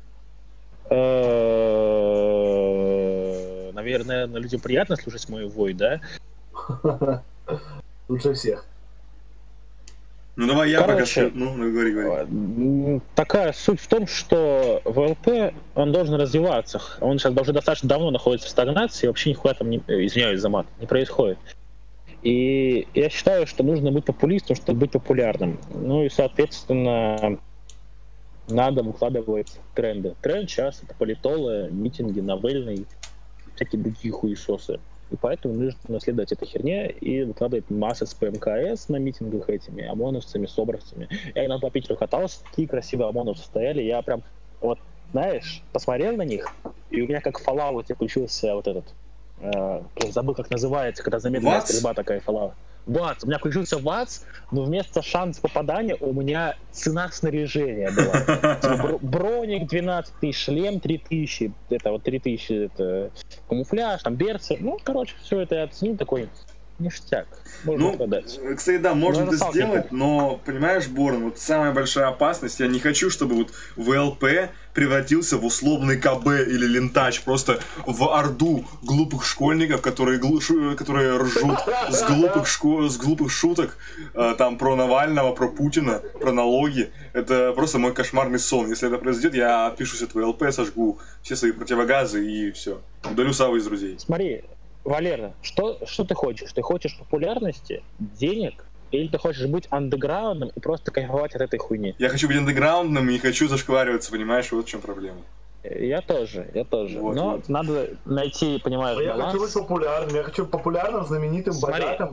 Наверное, людям приятно слушать мою вой, да? Лучше всех. Ну давай я Короче, пока... Ну, ну, говори, говори. Такая суть в том, что ВЛП, он должен развиваться. Он сейчас уже достаточно давно находится в стагнации, и вообще нихуя там, не, извиняюсь за мат, не происходит. И я считаю, что нужно быть популистом, чтобы быть популярным. Ну и, соответственно, надо выкладывать тренды. Тренд сейчас — это политолы, митинги, новельные, всякие другие хуесосы. И поэтому нужно наследовать этой херне и выкладывать массы с ПМКС на митингах этими, ОМОНовцами, СОБРовцами. Я иногда по Питеру катался, такие красивые ОМОНовцы стояли, я прям, вот, знаешь, посмотрел на них, и у меня как в Fallout включился вот этот, э, я забыл, как называется, когда замедленная стрельба такая Fallout. ВАЦ, у меня включился ВАЦ, но вместо шанса попадания у меня цена снаряжения была. Типа, броник двенадцать тысяч, шлем три тысячи, это вот три тысячи, это камуфляж, там берцы. Ну, короче, все это я оценил, такой ништяк. Можно ну, продать. Кстати, да, можно но это сделать, но, понимаешь, Борн, вот самая большая опасность, я не хочу, чтобы вот ВЛП превратился в условный КБ или Лентач, просто в орду глупых школьников, которые, глу... которые ржут с глупых, шко... с глупых шуток э, там про Навального, про Путина, про налоги. Это просто мой кошмарный сон. Если это произойдет, я отпишусь от ВЛП, сожгу все свои противогазы и все. Удалю Саву из друзей. Смотри, Валера, что, что ты хочешь? Ты хочешь популярности, денег, или ты хочешь быть андеграундом и просто кайфовать от этой хуйни? Я хочу быть андеграундным и не хочу зашквариваться, понимаешь? Вот в чем проблема. Я тоже, я тоже. Вот, Но вот. надо найти, понимаешь, я баланс. хочу быть популярным, я хочу популярным, знаменитым, Смотри, богатым.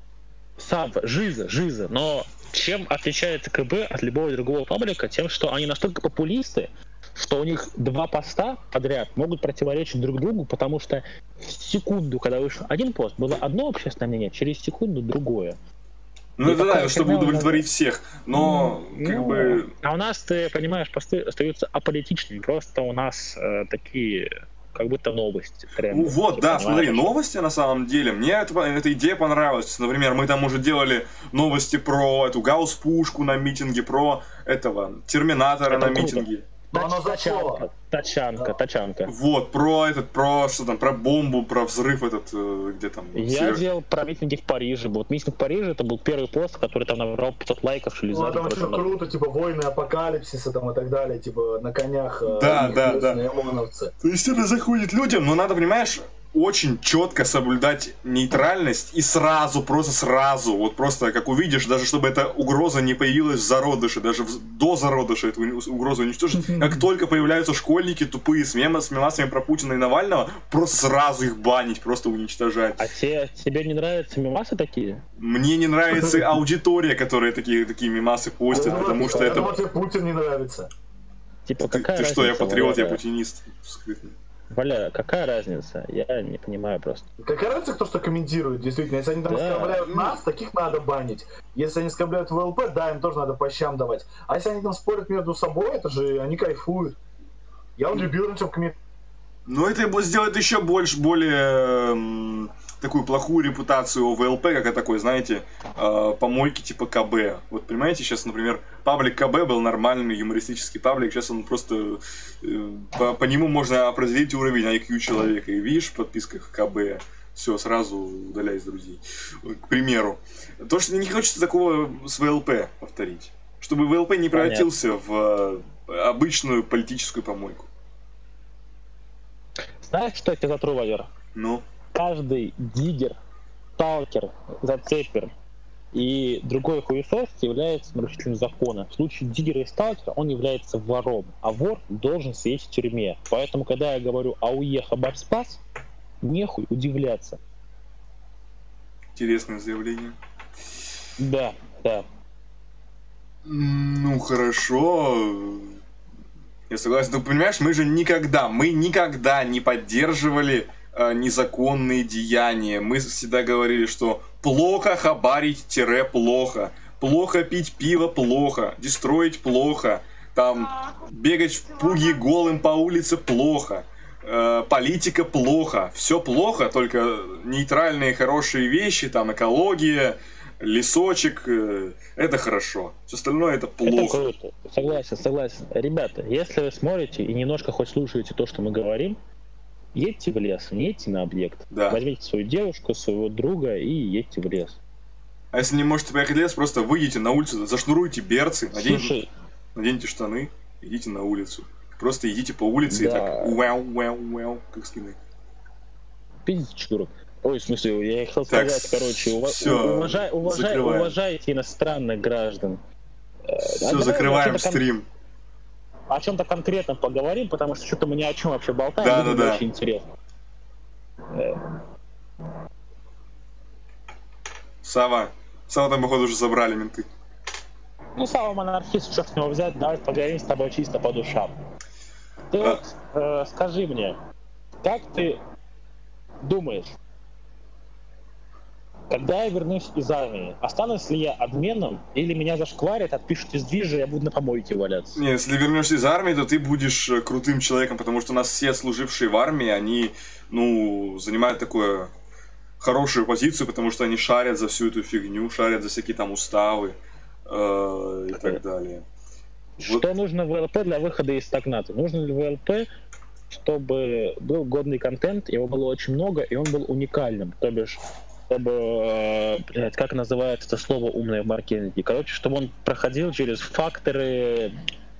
Сав, жиза, жиза. Но чем отличается КБ от любого другого паблика? Тем, что они настолько популисты, что у них два поста подряд могут противоречить друг другу, потому что в секунду, когда вышел один пост, было одно общественное мнение, через секунду другое. Ну и это да, чтобы удовлетворить нас... всех, но ну, как бы... А у нас, ты понимаешь, посты остаются аполитичными, просто у нас э, такие, как будто новости, тренды. Ну вот, да, понимаешь? смотри, новости на самом деле, мне это, эта идея понравилась. Например, мы там уже делали новости про эту гаусс-пушку на митинге, про этого Терминатора это на круто. митинге. Но оно зашло. Тачанка, Да. тачанка. Вот, про этот, про что там, про бомбу, про взрыв этот, э, где там... Я север... делал про митинги в Париже. Вот митинг в Париже, это был первый пост, который там набрал пятьсот лайков, Ну, шелеза. это очень круто, типа войны апокалипсиса там и так далее, типа на конях. Да, э, да, да. ОМОНовцы. То есть это заходит людям, но надо, понимаешь, очень четко соблюдать нейтральность и сразу, просто сразу, вот просто как увидишь, даже чтобы эта угроза не появилась в зародыше, даже в, до зародыша эту угрозу уничтожить, как только появляются школьники тупые с, мем, с мемасами про Путина и Навального, просто сразу их банить, просто уничтожать. А те, тебе не нравятся мемасы такие? Мне не нравится аудитория, которая такие, такие мемасы постит, потому что это... Потому что Путин не нравится. Типа, Ты, какая ты что, я разница, патриот, я Валера? путинист. Скрытно. Валя, какая разница? Я не понимаю просто. Какая разница, кто что комментирует, действительно. Если они там Да. оскорбляют нас, таких надо банить. Если они оскорбляют ВЛП, да, им тоже надо по щам давать. А если они там спорят между собой, это же они кайфуют. Я вот любил раньше в комментариях. Но это его сделает еще больше, более м, такую плохую репутацию у ВЛП, как о такой, знаете, э, помойки типа КБ. Вот понимаете, сейчас, например, паблик КБ был нормальный юмористический паблик, сейчас он просто э, по, по нему можно определить уровень ай кью человека. И видишь в подписках КБ, все, сразу удаляй из друзей. К примеру. То, что не хочется такого с ВЛП повторить. Чтобы ВЛП не превратился в э, обычную политическую помойку. Знаешь, что я тебе затру, Валера? Ну? Каждый диггер, сталкер, зацепер И другой хуесос является нарушителем закона. В случае дилера и сталкера он является вором, а вор должен сидеть в тюрьме. Поэтому, когда я говорю «Ауе, хабар спас», нехуй удивляться. Интересное заявление. Да, да. Ну, хорошо. Я согласен. Ну, понимаешь, мы же никогда, мы никогда не поддерживали э, незаконные деяния. Мы всегда говорили, что плохо хабарить-плохо. Плохо пить пиво плохо. Дестроить плохо. Там бегать в пуге голым по улице плохо. Э, политика плохо. Все плохо, только нейтральные хорошие вещи, там экология, лесочек, э, это хорошо. Все остальное это плохо. Это круто. Согласен, согласен. Ребята, если вы смотрите и немножко хоть слушаете то, что мы говорим, едьте в лес, не едьте на объект. Да. Возьмите свою девушку, своего друга и едьте в лес. А если не можете поехать в лес, просто выйдите на улицу, зашнуруйте берцы, наденьте, Слушай, наденьте штаны, идите на улицу. Просто идите по улице Да. и так уэу, уэу, уэу, как скины. пиздите чурок. Ой, в смысле, я хотел Так, сказать, короче, ува- всё, уважай, уважай, закрываем. уважайте иностранных граждан. Э, а Все, давай закрываем о чем-то кон- стрим. О чем-то конкретном поговорим, потому что что-то мы ни о чем вообще болтаем, Да, людям да, да. очень интересно. Э, Сава. Сава там, походу, уже забрали менты. Ну, Сава монархист, что с него взять, давай поговорим с тобой чисто по душам. Ты А. вот э, скажи мне, как ты думаешь, когда я вернусь из армии, останусь ли я адменом, или меня зашкварят, отпишут из движа, я буду на помойке валяться? Не, если вернешься из армии, то ты будешь э, крутым человеком, потому что у нас все служившие в армии, они, ну, занимают такую хорошую позицию, потому что они шарят за всю эту фигню, шарят за всякие там уставы э, и так далее. Что нужно в ЛП для выхода из стагната? Нужно ли в ЛП, чтобы был годный контент, его было очень много, и он был уникальным, то бишь, чтобы, э, блядь, как называется это слово умное в маркетинге? Короче, чтобы он проходил через факторы...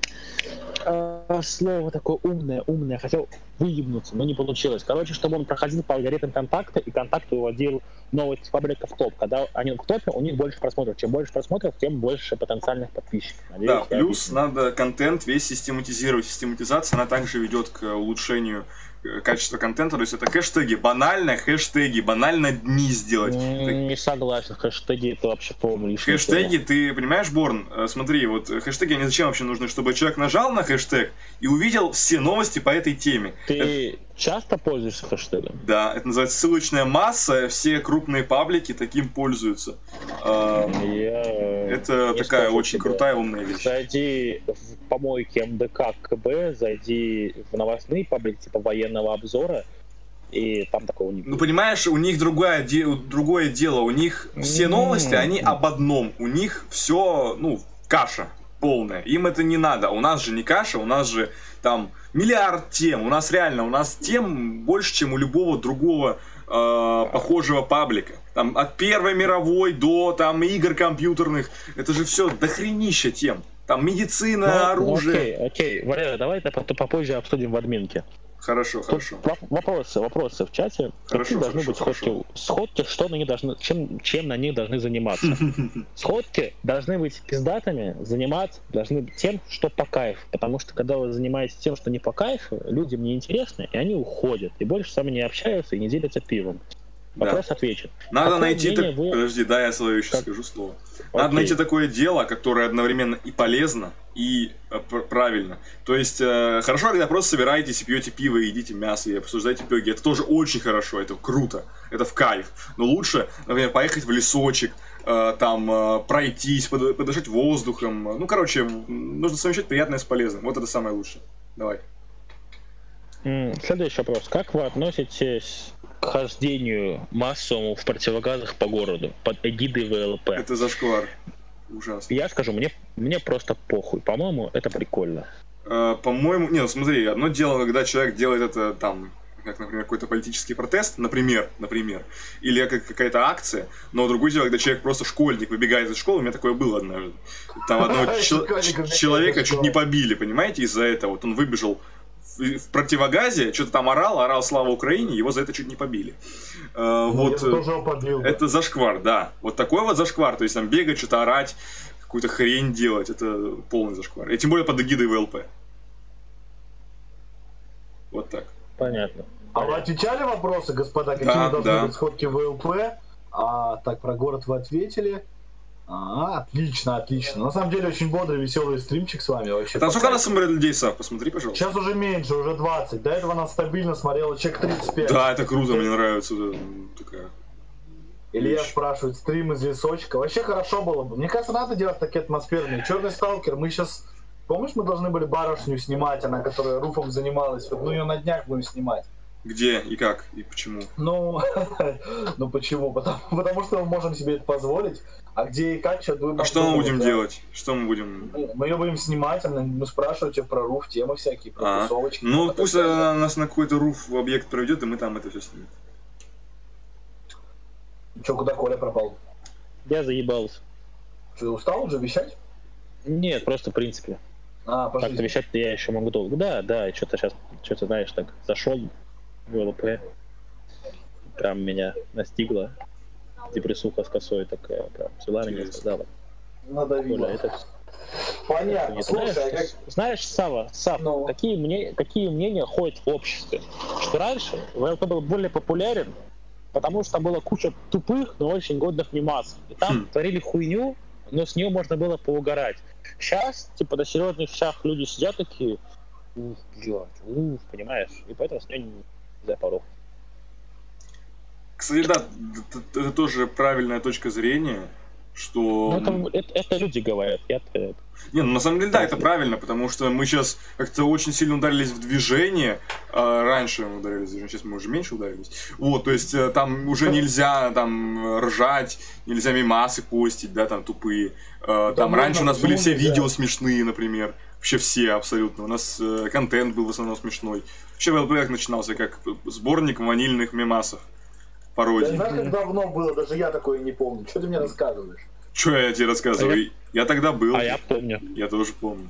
э, слово такое умное, умное, хотел выебнуться, но не получилось. Короче, чтобы он проходил по алгоритмам контакта, и контакт выводил новости паблика в топ. Когда они в топе, у них больше просмотров. Чем больше просмотров, тем больше потенциальных подписчиков. Надеюсь, Да, я плюс объяснил. надо контент весь систематизировать. Систематизация, она также ведет к улучшению э, качества контента. То есть это хэштеги, банально хэштеги, банально дни сделать. М, Не согласен, хэштеги это вообще, по-моему, лишнее. Хэштеги, ты понимаешь, Борн? Э, Смотри, вот э, хэштеги, они зачем вообще нужны? Чтобы человек нажал на хэштег и увидел все новости по этой теме. Ты часто пользуешься хэштегом? Да, это называется ссылочная масса, все крупные паблики таким пользуются. Э, Я Это не такая скажу очень тебе. крутая, умная вещь. Зайди в помойки МДК КБ, зайди в новостные паблики типа военного обзора, и там такого не Ну, будет. понимаешь, у них другое, де- другое дело. У них все новости, они об одном. У них все, ну, каша полная. Им это не надо. У нас же не каша, у нас же там миллиард тем. У нас реально, у нас тем больше, чем у любого другого э, похожего паблика. Там от Первой мировой до там игр компьютерных. Это же все дохренища тем. Там медицина, Ну, оружие. Окей, окей, Валера, давай это потом попозже обсудим в админке. Хорошо, Тут хорошо. воп- вопросы, вопросы в чате. Хорошо, Какие должны хорошо, быть сходки? хорошо. Сходки, что на них должны, чем, чем на них должны заниматься? Сходки должны быть пиздатыми, заниматься должны быть тем, что по кайфу. Потому что когда вы занимаетесь тем, что не по кайфу, людям неинтересно, и они уходят. И больше с вами не общаются и не делятся пивом. Да. Вопрос отвечен. Надо Какое найти... мнение так- вы- Подожди, да, я свое еще Как- скажу слово. Надо Окей. найти такое дело, которое одновременно и полезно, и э, пр- правильно. То есть, э, хорошо, когда просто собираетесь и пьете пиво, и едите мясо, и обсуждаете пёги. Это тоже очень хорошо, это круто, это в кайф. Но лучше, например, поехать в лесочек, э, там, э, пройтись, под- подышать воздухом. Ну, короче, м, нужно совмещать приятное с полезным. Вот это самое лучшее. Давай. М, Следующий вопрос. Как вы относитесь к хождению массовому в противогазах по городу под эгидой ВЛП? Это зашквар. Ужасно. Я скажу, мне, мне просто похуй. По-моему, это прикольно. Э, По-моему, не, ну смотри, одно дело, когда человек делает это там, как, например, какой-то политический протест, например, например, или как какая-то акция, но другое дело, когда человек просто школьник выбегает из школы, у меня такое было однажды. Там одного чел- Школьников человека не чуть не побили, понимаете, из-за этого. Вот он выбежал в, в противогазе, что-то там орал, орал «Слава Украине», его за это чуть не побили. А, Ну, вот, я тоже его побил. да. это зашквар, да. Вот такой вот зашквар, то есть там бегать, что-то орать, какую-то хрень делать, это полный зашквар. И тем более под эгидой ВЛП. Вот так. Понятно. А вы отвечали вопросы, господа, какими Да, должны да. быть сходки ВЛП? А, так, про город вы ответили. А, отлично, отлично. На самом деле очень бодрый, веселый стримчик с вами вообще. Там сколько Пока- нас смотрят людей, Сав? Посмотри, пожалуйста. Сейчас уже меньше, уже двадцать. До этого нас стабильно смотрело человек тридцать пять. Да, это круто, мне нравится да, такая. Илья вещь. спрашивает, стрим из лесочка. Вообще хорошо было бы. Мне кажется, надо делать такие атмосферные. Черный сталкер, мы сейчас... Помнишь, мы должны были барышню снимать, она, которая руфом занималась. Вот мы ее на днях будем снимать. Где и как и почему? Ну, ну почему? Потому, потому что мы можем себе это позволить. А где и как, сейчас будем... А что мы будем да. делать? Что мы будем... Мы ее будем снимать, она мы спрашивать ее про руф, темы всякие, про А, тусовочки. ну про пусть так далее. она нас на какой-то руф объект проведет, и мы там это все снимем. Че, куда Коля пропал? Я заебался. Что, устал уже вещать? Нет, просто в принципе. А, по Так-то жизни. вещать-то я еще могу долго. Да, да, что-то сейчас, что-то, знаешь, так зашел в ЛП. Прям меня настигла. Депрессуха с косой такая, прям взяла меня и Интересно. сказала. Надавило. Коля, это Понятно. Нет, Слушай, знаешь, а как... знаешь, Сава, Сав, Ну. какие, мне, какие мнения ходят в обществе? Что раньше ВЛП был более популярен, потому что было куча тупых, но очень годных мемасов. И там Хм. творили хуйню, но с нее можно было поугарать. Сейчас, типа, на серьезных щах люди сидят такие, ух, блядь, ух, понимаешь? И поэтому с нее нельзя порог. Кстати, да, это, это тоже правильная точка зрения, что... Ну, это, это, это люди говорят, я-то... Не, ну на самом деле, да, это правильно, потому что мы сейчас как-то очень сильно ударились в движение. А раньше мы ударились в движение, сейчас мы уже меньше ударились. Вот, то есть э, там уже нельзя там ржать, нельзя мемасы постить, да, там тупые. Э, Там можно, раньше у нас были почему все нельзя? видео смешные, например. Вообще все абсолютно. У нас э, контент был в основном смешной. Вообще ВЛП как начинался, как сборник ванильных мемасов. Я Пародий. знаю, как давно было, даже я такое не помню. Что ты мне рассказываешь? Че я тебе рассказываю? А я... я тогда был. А я помню. Я тоже помню.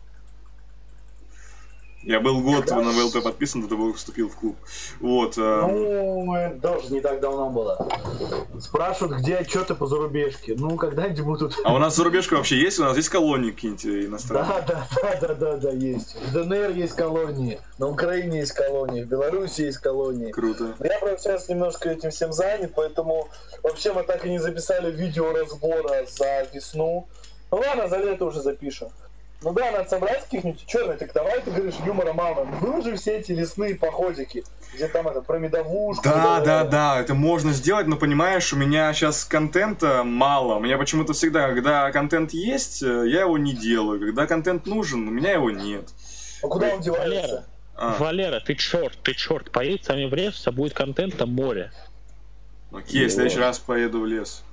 Я был год Да. на ВЛП подписан, до того, как вступил в клуб. Вот. эм, Ну, это даже не так давно было. Спрашивают, где отчеты по зарубежке. Ну, когда-нибудь будут. А у нас зарубежка вообще есть? У нас есть колонии какие-нибудь иностранные? Да, да, да, да, да, да, есть. В ДНР есть колонии, на Украине есть колонии, в Беларуси есть колонии. Круто. Но я, правда, сейчас немножко этим всем занят, поэтому вообще мы так и не записали видео разбора за весну. Ну ладно, за лето уже запишем. Ну да, надо собрать каких-нибудь черных, так давай ты говоришь, юмора мало. Выложи все эти лесные походики, где там это, про медовушку. Да, медовую. да, да, это можно сделать, но понимаешь, у меня сейчас контента мало. У меня почему-то всегда, когда контент есть, э, я его не делаю. Когда контент нужен, у меня его нет. А куда он Валера, девается? А, Валера, ты черт, ты черт, поедь сами в лес, а будет контента море. окей, в следующий раз поеду в лес.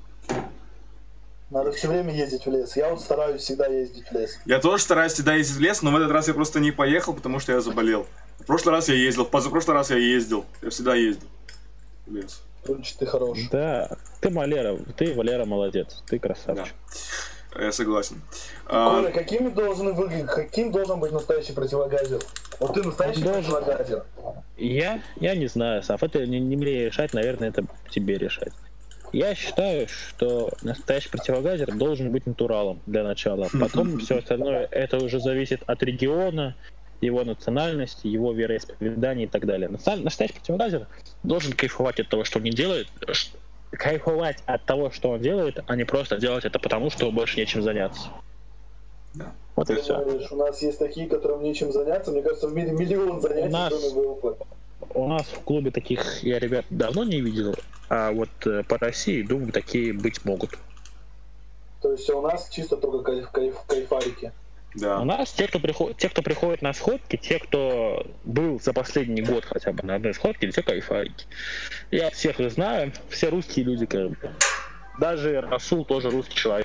Надо все время ездить в лес. Я вот стараюсь всегда ездить в лес. Я тоже стараюсь всегда ездить в лес, но в этот раз я просто не поехал, потому что я заболел. В прошлый раз я ездил, в позапрошлый раз я ездил. Я всегда ездил в лес. Короче, ты хорош. Да, ты Валера, ты Валера молодец, ты красавчик. Да, я согласен. А, Коля, какими должны выглядеть, каким должен быть настоящий противогазер? Вот ты настоящий Он должен- противогазер. Я, я не знаю, Сав, это не, не мне решать, наверное, это тебе решать. Я считаю, что настоящий противогазер должен быть натуралом для начала. Потом все остальное, это уже зависит от региона, его национальности, его вероисповедания и так далее. Наста- Настоящий противогазер должен кайфовать от того, что он не делает, ш- кайфовать от того, что он делает, а не просто делать это потому, что больше нечем заняться. Да. Вот и Ты все. думаешь, у нас есть такие, которым нечем заняться? Мне кажется, в мире миллион занятий, У нас- кроме ВЛП. У нас в клубе таких я ребят давно не видел, а вот э, по России, думаю, такие быть могут. То есть у нас чисто только кайф, кайф, кайфарики. У Да. нас те, кто приходит, те, кто приходит на сходки, те, кто был за последний год хотя бы на одной сходке, все кайфарики. Я всех их знаю, все русские люди, как бы. Даже Расул тоже русский человек.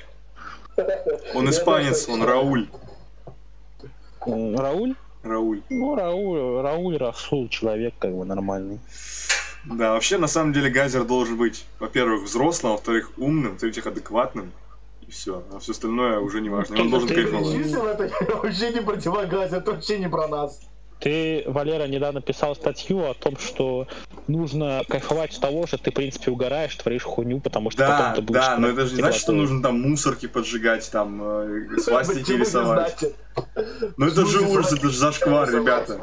Он Я испанец, тоже он Рауль. М, Рауль? Рауль. Ну, Рауль, Рауль, Расул человек как бы нормальный. Да, вообще, на самом деле, газер должен быть, во-первых, взрослым, во-вторых, умным, в-третьих, адекватным. И все. А все остальное уже не важно. И он должен Ты кайфовать. перечислил это вообще не противогаз, это вообще не про нас. Ты, Валера, недавно писал статью о том, что нужно кайфовать с того, что ты, в принципе, угораешь, творишь хуйню, потому что Да, потом ты будешь... да, но это же не значит, что теплотой. нужно там мусорки поджигать, там, э, свастики Почему не рисовать. значит? Ну это же В смысле, ужас, это же зашквар, рисовать? ребята.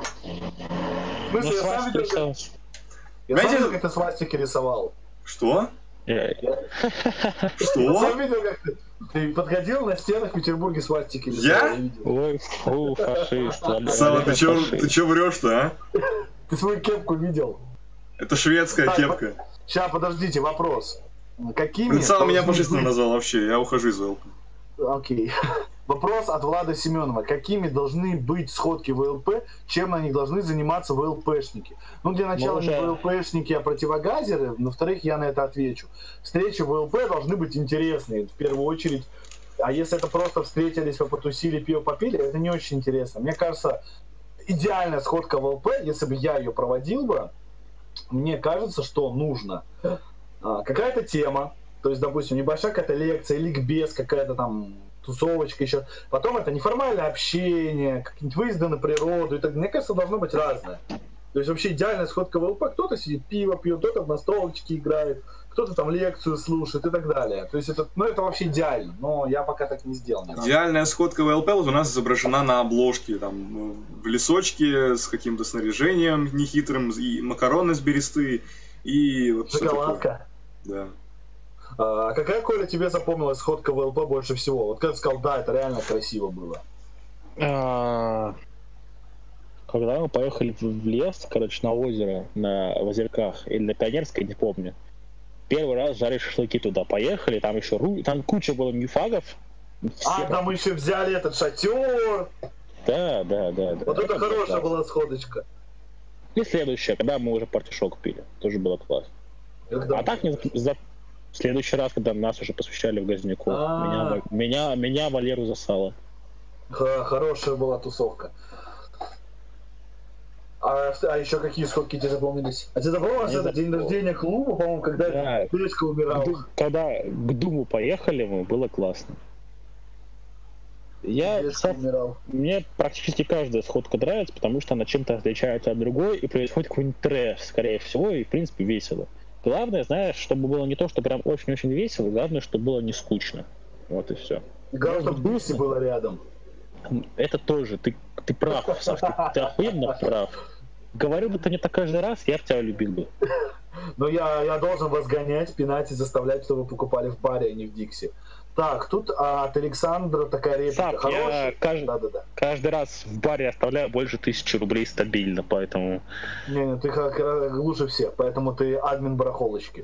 В Ну, смысле, я сам свастики видел, как- рисовать. я сам Понимаете- видел, как ты свастики рисовал. Что? Э, Я Что? сам видел, как ты, ты подходил на стенах в Петербурге свастики рисовал. Я? видел. Ой, фу, фашист. Валера, Сава, ты Валера, чё, фашист. ты чё врешь-то, а? Ты свою кепку видел? Это шведская Так, кепка. Сейчас, подождите, вопрос. Какими... Блин, Сава меня должны фашистом быть- назвал вообще, я ухожу из ВЛП. Окей. Вопрос от Влада Семенова. Какими должны быть сходки ВЛП, чем они должны заниматься ВЛПшники? Ну, для начала Мы не уже- ВЛПшники, а противогазеры. Во-вторых, я на это отвечу. Встречи ВЛП должны быть интересные, в первую очередь. А если это просто встретились, вы потусили, пиво попили, это не очень интересно. Мне кажется, идеальная сходка ВЛП, если бы я ее проводил бы, мне кажется, что нужно а, какая-то тема, то есть, допустим, небольшая какая-то лекция, ликбез, какая-то там тусовочка еще. Потом это неформальное общение, какие-нибудь выезды на природу. И так, мне кажется, должно быть разное. То есть вообще идеальная сходка ВЛП. Кто-то сидит, пиво пьет, кто-то в настолочке играет, кто-то там лекцию слушает и так далее. То есть это, ну, это вообще идеально, но я пока так не сделал. ни разу. Идеальная сходка ВЛП вот у нас изображена на обложке, там, в лесочке с каким-то снаряжением нехитрым, и макароны с бересты, и вот всё такое. Шоколадка. Да. А какая, Коля, тебе запомнилась сходка ВЛП больше всего? Вот когда ты сказал, да, это реально красиво было. А, Когда мы поехали в в лес, короче, на озеро, на Озерках, или на Пионерской, не помню. Первый раз жарить шашлыки туда поехали, там еще ру... там куча было мифагов. А, там мы еще взяли этот шатер. Да, да, да. да. Вот это хорошая классно. была сходочка. И следующее, когда мы уже партишок пили, тоже было классно. Когда- А так не за... за- в следующий раз, когда нас уже посвящали в Газняков, А. меня, меня, меня Валеру засало. Х- Хорошая была тусовка. А, что- а еще какие сходки тебе запомнились? А тебе запомнилось Не это день запомнил. рождения клуба, по-моему, когда Да. Печка умирал? К Ду- Когда к Думу поехали мы, было классно. Я Печка сам- умирал. Мне практически каждая сходка нравится, потому что она чем-то отличается от другой, и происходит какой-нибудь трэш, скорее всего, и, в принципе, весело. Главное, знаешь, чтобы было не то, что прям очень-очень весело, главное, чтобы было не скучно. Вот и все. Главное, чтобы Дуси было рядом. Это тоже, ты, ты прав, Саш, ты, ты охуенно прав. Говорил бы ты мне так каждый раз, я бы тебя любил бы. Но я, я должен вас гонять, пинать и заставлять, чтобы вы покупали в баре, а не в Дикси. Так, тут а, от Александра такая реплика. Саш, я Хорошая? кажд- Да-да-да. каждый раз в баре оставляю больше тысячи рублей стабильно, поэтому... Не, не, ты как, как лучше всех, поэтому ты админ барахолочки.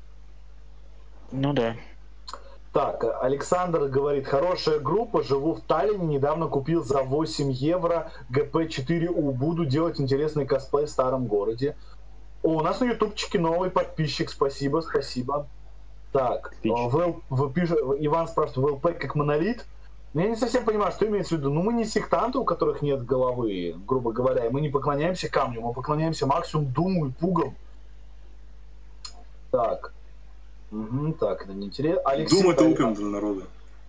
Ну да. Так, Александр говорит, хорошая группа, живу в Таллине, недавно купил за восемь евро джи пи четыре у, буду делать интересный косплей в старом городе. О, у нас на ютубчике новый подписчик, спасибо, спасибо. Так, Отлично. ВЛ, вы пишет, Иван спрашивает, ВЛП как монолит? Но я не совсем понимаю, что имеется в виду. Ну, мы не сектанты, у которых нет головы, грубо говоря, и мы не поклоняемся камню, мы поклоняемся максимум Думу и Пугам. Так. Угу, так, это неинтересно. Алексей Дум это Павел- опиум для народа.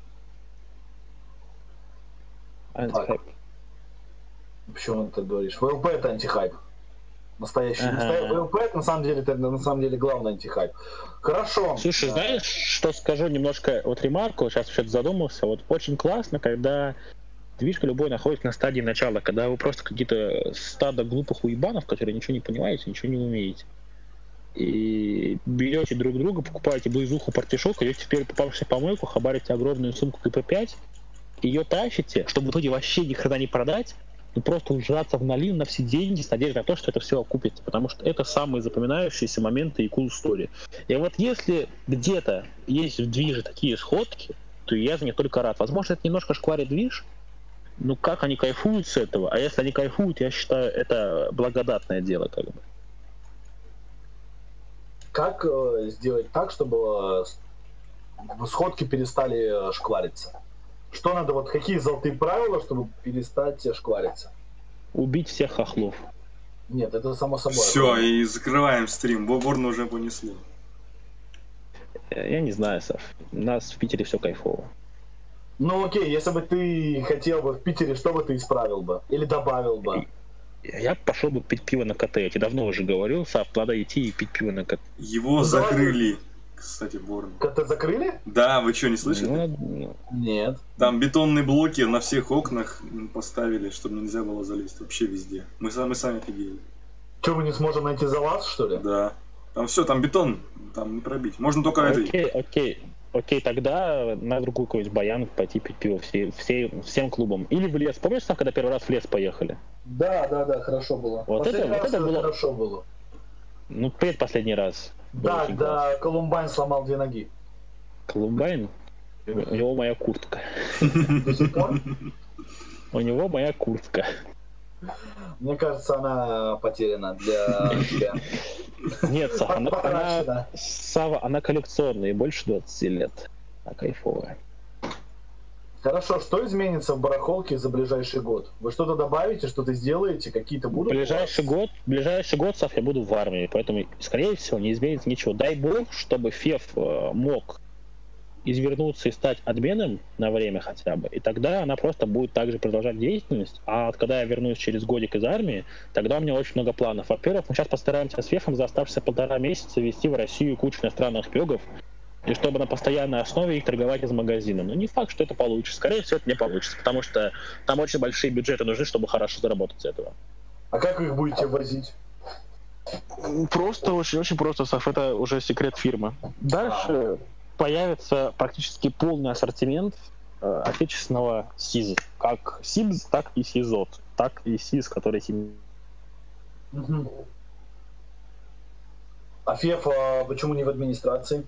Антихайп. Почему ты так говоришь? ВЛП это антихайп. Настоящий. Ага. настоящий ВЛП это на самом деле это на самом деле главный антихайп. Хорошо. Слушай, А, знаешь, что скажу немножко вот ремарку, сейчас вообще задумался, вот очень классно, когда движка любой находится на стадии начала, когда вы просто какие-то стадо глупых уебанов, которые ничего не понимаете, ничего не умеете. И берете друг друга, покупаете близуху партишок, идете теперь попавшись в помойку, хабарите огромную сумку КП пять, ее тащите, чтобы в итоге вообще ни хрена не продать, но просто ужраться в налив на все деньги с надеждой на то, что это все окупится, потому что это самые запоминающиеся моменты и cool story. И вот если где-то есть в движе такие сходки, то я за них только рад. Возможно, это немножко шкварит движ, но как они кайфуют с этого, а если они кайфуют, я считаю, это благодатное дело как бы. Как э, сделать так, чтобы э, сходки перестали э, шквариться? Что надо, вот какие золотые правила, чтобы перестать э, шквариться? Убить всех хохлов. Нет, это само собой. Все, и закрываем стрим. Боборно уже понесло. Я не знаю, Саш. У нас в Питере все кайфово. Ну окей, если бы ты хотел бы в Питере, что бы ты исправил бы? Или добавил бы? Я пошел бы пить пиво на КТ. Я тебе давно уже говорил, Сав, надо идти и пить пиво на КТ. Его закрыли, кстати, Борн. КТ закрыли? Да, вы что, не слышали? Ну, Нет. Там бетонные блоки на всех окнах поставили, чтобы нельзя было залезть вообще везде. Мы сами, сами офигели. Че, мы не сможем найти залаз, что ли? Да. Там все, там бетон, там не пробить. Можно только окей, этой. окей. Окей, тогда на другую какой-нибудь баян пойти пить пиво все, все, всем клубом. Или в лес. Помнишь, там, когда первый раз в лес поехали? Да, да, да, хорошо было. Вот это, вот это было хорошо было. Ну, предпоследний раз. Да, да, Колумбайн сломал две ноги. Колумбайн? У него моя куртка. До сих пор? У него моя куртка. Мне кажется, она потеряна для тебя. Нет, Сава, она, она, Сава, она коллекционная, и больше двадцати лет. А кайфовая. Хорошо, что изменится в барахолке за ближайший год? Вы что-то добавите, что-то сделаете, какие-то будут? Ближайший год, ближайший год, Сав, я буду в армии, поэтому, скорее всего, не изменится ничего. Дай бог, чтобы Феф э, мог извернуться и стать админом на время хотя бы, и тогда она просто будет также продолжать деятельность, а когда я вернусь через годик из армии, тогда у меня очень много планов. Во-первых, мы сейчас постараемся с Фефом за оставшиеся полтора месяца вести в Россию кучу иностранных пёгов, и чтобы на постоянной основе их торговать из магазина. Но не факт, что это получится. Скорее всего, это не получится, потому что там очень большие бюджеты нужны, чтобы хорошо заработать с этого. А как вы их будете возить? Просто, очень-очень просто, Сав, это уже секрет фирмы. Дальше появится практически полный ассортимент э, отечественного СИЗ. Как СИБЗ, так и СИЗОТ. Так и СИЗ, который... Угу. А Феф, а почему не в администрации?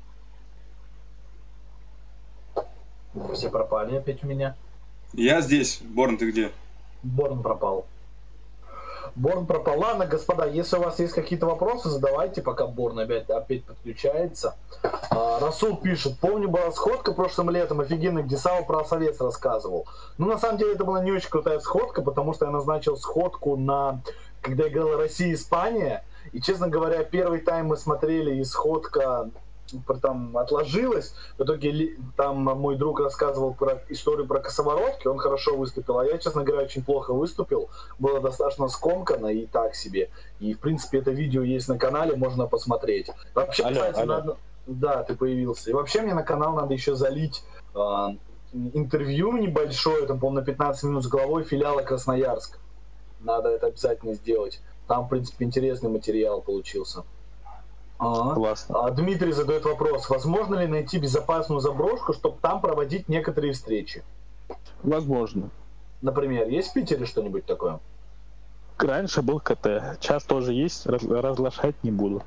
Все пропали опять у меня. Я здесь. Борн, ты где? Борн пропал. Борн пропал. Ладно, господа, если у вас есть какие-то вопросы, задавайте, пока Борн опять, опять подключается. А, Расул пишет: помню, была сходка прошлым летом, офигенно, где Сава про Совет рассказывал. Ну, на самом деле, это была не очень крутая сходка, потому что я назначил сходку на... когда играла Россия-Испания. И, честно говоря, первый тайм мы смотрели, и сходка там отложилась. В итоге там мой друг рассказывал про историю про косоворотки, он хорошо выступил, а я, честно говоря, очень плохо выступил. Было достаточно скомканно и так себе. И, в принципе, это видео есть на канале, можно посмотреть. Вообще, алло, кстати, алло. Надо... Да, ты появился. И вообще мне на канал надо еще залить э, интервью небольшое, там, по-моему, на пятнадцать минут с главой филиала Красноярск. Надо это обязательно сделать. Там, в принципе, интересный материал получился. А, а, Дмитрий задает вопрос: возможно ли найти безопасную заброшку, чтобы там проводить некоторые встречи? Возможно. Например, есть в Питере что-нибудь такое? Раньше был КТ, сейчас тоже есть, раз, разглашать не буду.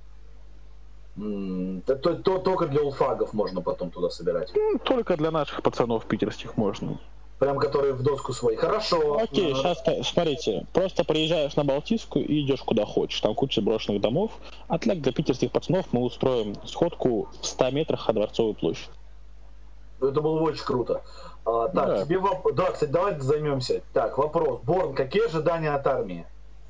М-м, то, то, то, только для улфагов можно потом туда собирать? Ну, только для наших пацанов питерских можно. Прям которые в доску свои. Хорошо. Окей, ну, сейчас смотрите. Просто приезжаешь на Балтийскую и идешь куда хочешь. Там куча брошенных домов. А для питерских пацанов мы устроим сходку в ста метрах от Дворцовой площади. Это было очень круто. А, так, да. тебе вопрос. Да, кстати, давайте займемся. Так, вопрос. Борн, какие ожидания от армии?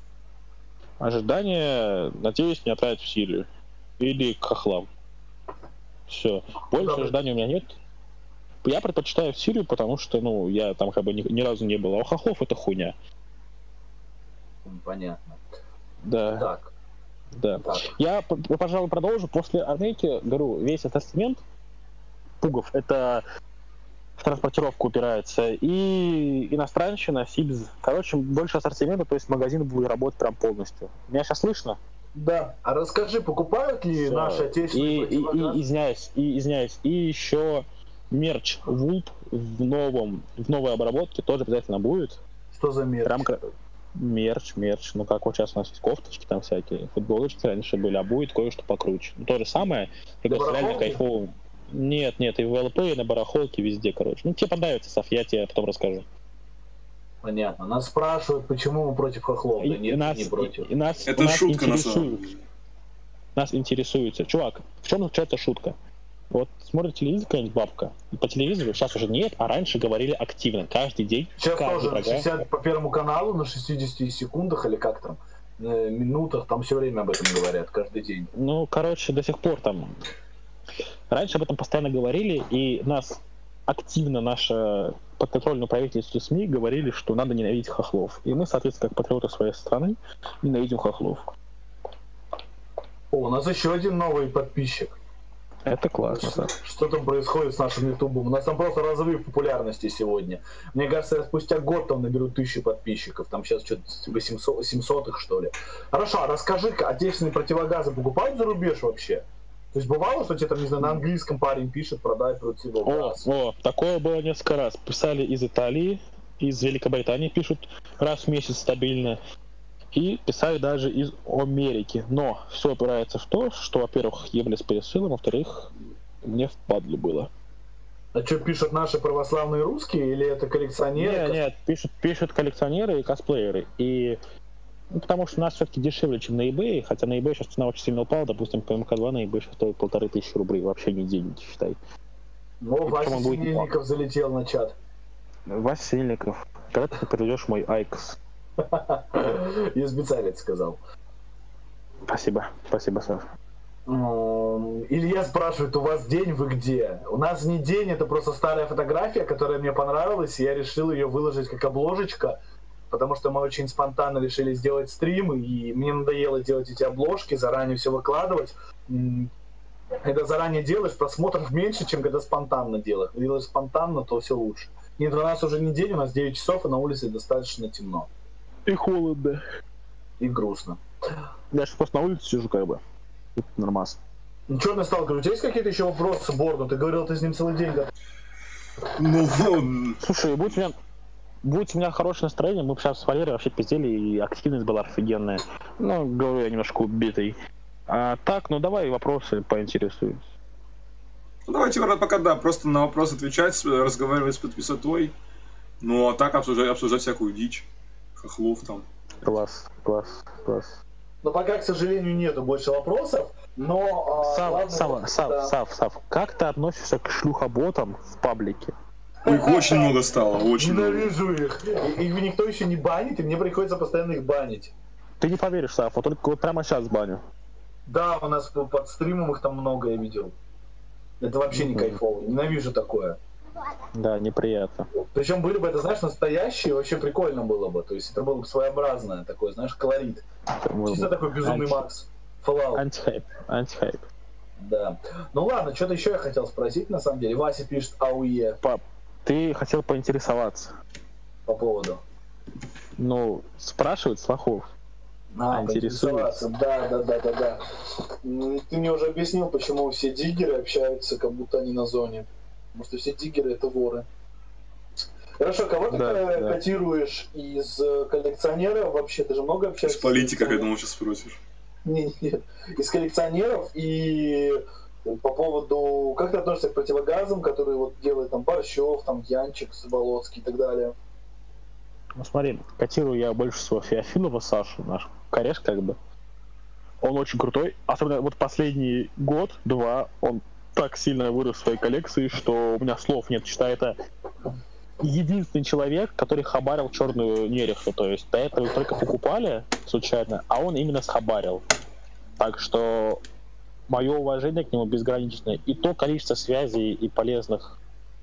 Ожидания, надеюсь, не отправить в Сирию. Или к хохлам. Все. Больше да, ожиданий у меня нет. Я предпочитаю в Сирию, потому что, ну, я там как бы ни, ни разу не был. А у хохлов это хуйня. Понятно. Да. Так. Да. Так. Я, пожалуй, продолжу. После Армейки, говорю, весь ассортимент пугов, это в транспортировку упирается. И иностранщина, СИБЗ. Короче, больше ассортимента, то есть магазин будет работать прям полностью. Меня сейчас слышно? Да. А расскажи, покупают ли Все. наши отечественные и, и, и, извиняюсь, и, извиняюсь, и еще... мерч Вулп в новом, в новой обработке тоже обязательно будет. Что за мерч? Прям мерч, мерч. Ну как вот сейчас у нас есть кофточки там всякие, футболочки раньше были, а будет кое-что покруче. Ну, то же самое, только с реально кайфовым. Нет, нет, и в ЛП, и на барахолке, везде, короче. Ну тебе понравится, Сaf, я тебе потом расскажу. Понятно. Нас спрашивают, почему мы против хохлов. И, да нет, и нас, не против. И, и нас, Это нас шутка на самом деле. Нас интересуется. Чувак, в чем заключается шутка? Вот смотрит телевизор какая-нибудь бабка, и по телевизору сейчас уже нет, а раньше говорили активно, каждый день. Сейчас тоже на шестьдесят по Первому каналу, на шестидесяти секундах или как там, э, минутах, там все время об этом говорят, каждый день. Ну, короче, до сих пор там... Раньше об этом постоянно говорили, и нас активно наша подконтрольному правительству СМИ говорили, что надо ненавидеть хохлов. И мы, соответственно, как патриоты своей страны, ненавидим хохлов. О, у нас еще один новый подписчик. Это классно. Что, что там происходит с нашим ютубом? У нас там просто разрыв популярности сегодня. Мне кажется, спустя год там наберут тысячи подписчиков. Там сейчас что-то типа семьсот, семьсот их, что ли. Хорошо, а расскажи-ка, отечественные противогазы покупают за рубеж вообще? То есть бывало, что тебе там, не знаю, на английском парень пишет, продай противогаз? О, о, такое было несколько раз. Писали из Италии, из Великобритании пишут раз в месяц стабильно. И писали даже из Америки. Но все опирается в то, что, во-первых, являлись пересылом, во-вторых, мне впадло было. А что, пишут наши православные русские или это коллекционеры? Нет, нет, пишут, пишут коллекционеры и косплееры. И ну, потому что у нас все-таки дешевле, чем на eBay, хотя на eBay сейчас цена очень сильно упала, допустим, по эм ка два на eBay сейчас стоит полторы тысячи рублей, вообще не деньги, считай. Ну, Вася Синельников залетел на чат. Вася Синельников, когда ты перейдешь мой Айкос? Я специально это сказал. Спасибо, спасибо, Саш. Илья спрашивает, у вас день, вы где? У нас не день, это просто старая фотография, которая мне понравилась, и я решил ее выложить как обложечка, потому что мы очень спонтанно решили сделать стримы, и мне надоело делать эти обложки, заранее все выкладывать. Когда заранее делаешь, просмотров меньше, чем когда спонтанно делаешь. Когда делаешь спонтанно, то все лучше. Нет, у нас уже не день, у нас девять часов, и на улице достаточно темно. И холодно. И грустно. Я сейчас просто на улице сижу, как бы. Нормально. Ну, Черный Сталкер, у тебя есть какие-то еще вопросы, Борну? Ты говорил, ты с ним целый день. Ну, слушай, будь у меня, будь у меня хорошее настроение, мы бы сейчас с Валерой вообще пиздели, и активность была офигенная. Ну, говорю я немножко убитый. А так, ну давай вопросы поинтересуюсь. Ну, давайте пока, да, просто на вопрос отвечать, разговаривать с подписотой. Ну, а так обсуждать, обсуждать всякую дичь. Хохлов там. Класс, класс, класс. Но пока, к сожалению, нету больше вопросов, но... Сав, ладно, Сав, Сав, да. Сав, Сав, как ты относишься к шлюхоботам в паблике? Их очень много стало, очень Ненавижу много. их. Их никто еще не банит, и мне приходится постоянно их банить. Ты не поверишь, Сав, вот только вот прямо сейчас баню. Да, у нас под стримом их там много, я видел. Это вообще не кайфово. Ненавижу такое. Да, неприятно. Причем были бы, это, знаешь, настоящие, вообще прикольно было бы. То есть это было бы своеобразное такое, знаешь, колорит. Чисто такой безумный Анти... Макс. Fallout. Антихайп, антихайп. Да. Ну ладно, что-то еще я хотел спросить, на самом деле. Вася пишет АУЕ. Пап, ты хотел поинтересоваться. По поводу? Ну, спрашивают слухов. А, интересуется. Да, да, да, да, да. Ты мне уже объяснил, почему все диггеры общаются, как будто они на зоне. Потому что все диггеры — это воры. Хорошо, кого ты да, да. котируешь из коллекционеров вообще? Ты же много общаешься? Из политиков, я думал, сейчас спросишь. Нет, нет. Из коллекционеров и по поводу... Как ты относишься к противогазам, которые вот делают там Борщев, там Янчик, Заболоцкий и так далее? Ну смотри, котирую я больше всего Феофилова Сашу, наш кореш как бы. Он очень крутой. Особенно вот последний год-два он так сильно вырос в своей коллекции, что у меня слов нет. Считай, это единственный человек, который хабарил черную нерехту. То есть до этого только покупали случайно, а он именно схабарил. Так что мое уважение к нему безграничное. И то количество связей и полезных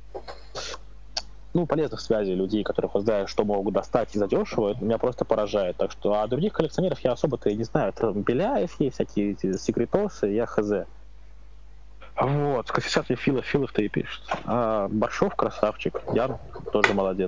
ну, полезных связей людей, которых знают, что могут достать и задешево, это меня просто поражает. Так что, а других коллекционеров я особо-то и не знаю. Это Беляев есть, всякие эти секретосы, я хз. Вот, сейчас мне Филов, Филов-то и пишет. А Борщев красавчик, Ян тоже молодец.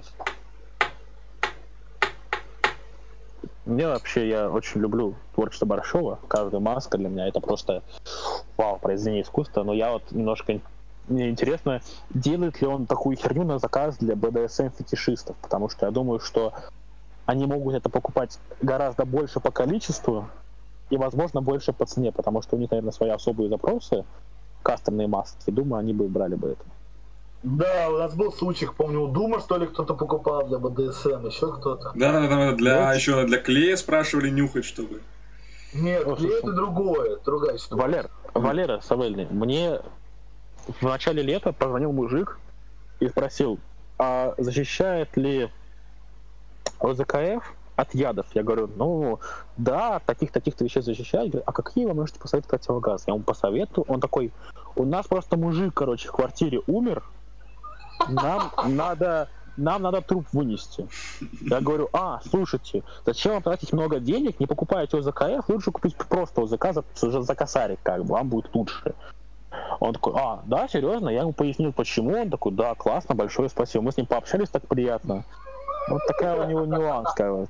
Мне вообще, я очень люблю творчество Борщева. Каждая маска для меня это просто вау, произведение искусства. Но я вот немножко... Мне интересно, делает ли он такую херню на заказ для бэ дэ эс эм-фетишистов. Потому что я думаю, что они могут это покупать гораздо больше по количеству и, возможно, больше по цене. Потому что у них, наверное, свои особые запросы, кастомные маски. Думаю, они бы брали бы это. Да, у нас был случай, помню, у Дума, что ли, кто-то покупал для бэ дэ эс эм, еще кто-то. Да, да, да, для, вот. Еще для клея спрашивали нюхать, чтобы. Нет, О, клей это другое, другая история. Валер, Валера Савельный, мне в начале лета позвонил мужик и спросил, а защищает ли о зэ ка эф от ядов? Я говорю, ну да, таких-таких-то вещей защищает. Говорю, а какие вы можете посоветовать противогаз? Я ему посоветую. Он такой, у нас просто мужик, короче, в квартире умер. Нам надо нам надо труп вынести. Я говорю, а, слушайте, зачем вам тратить много денег, не покупайте ОЗКФ, лучше купить просто ОЗК за, за, за косарик, как бы, вам будет лучше. Он такой, а, да, серьезно? Я ему пояснил, почему. Он такой, да, классно, большое спасибо. Мы с ним пообщались, так приятно. Вот такая у него нюанс, вот.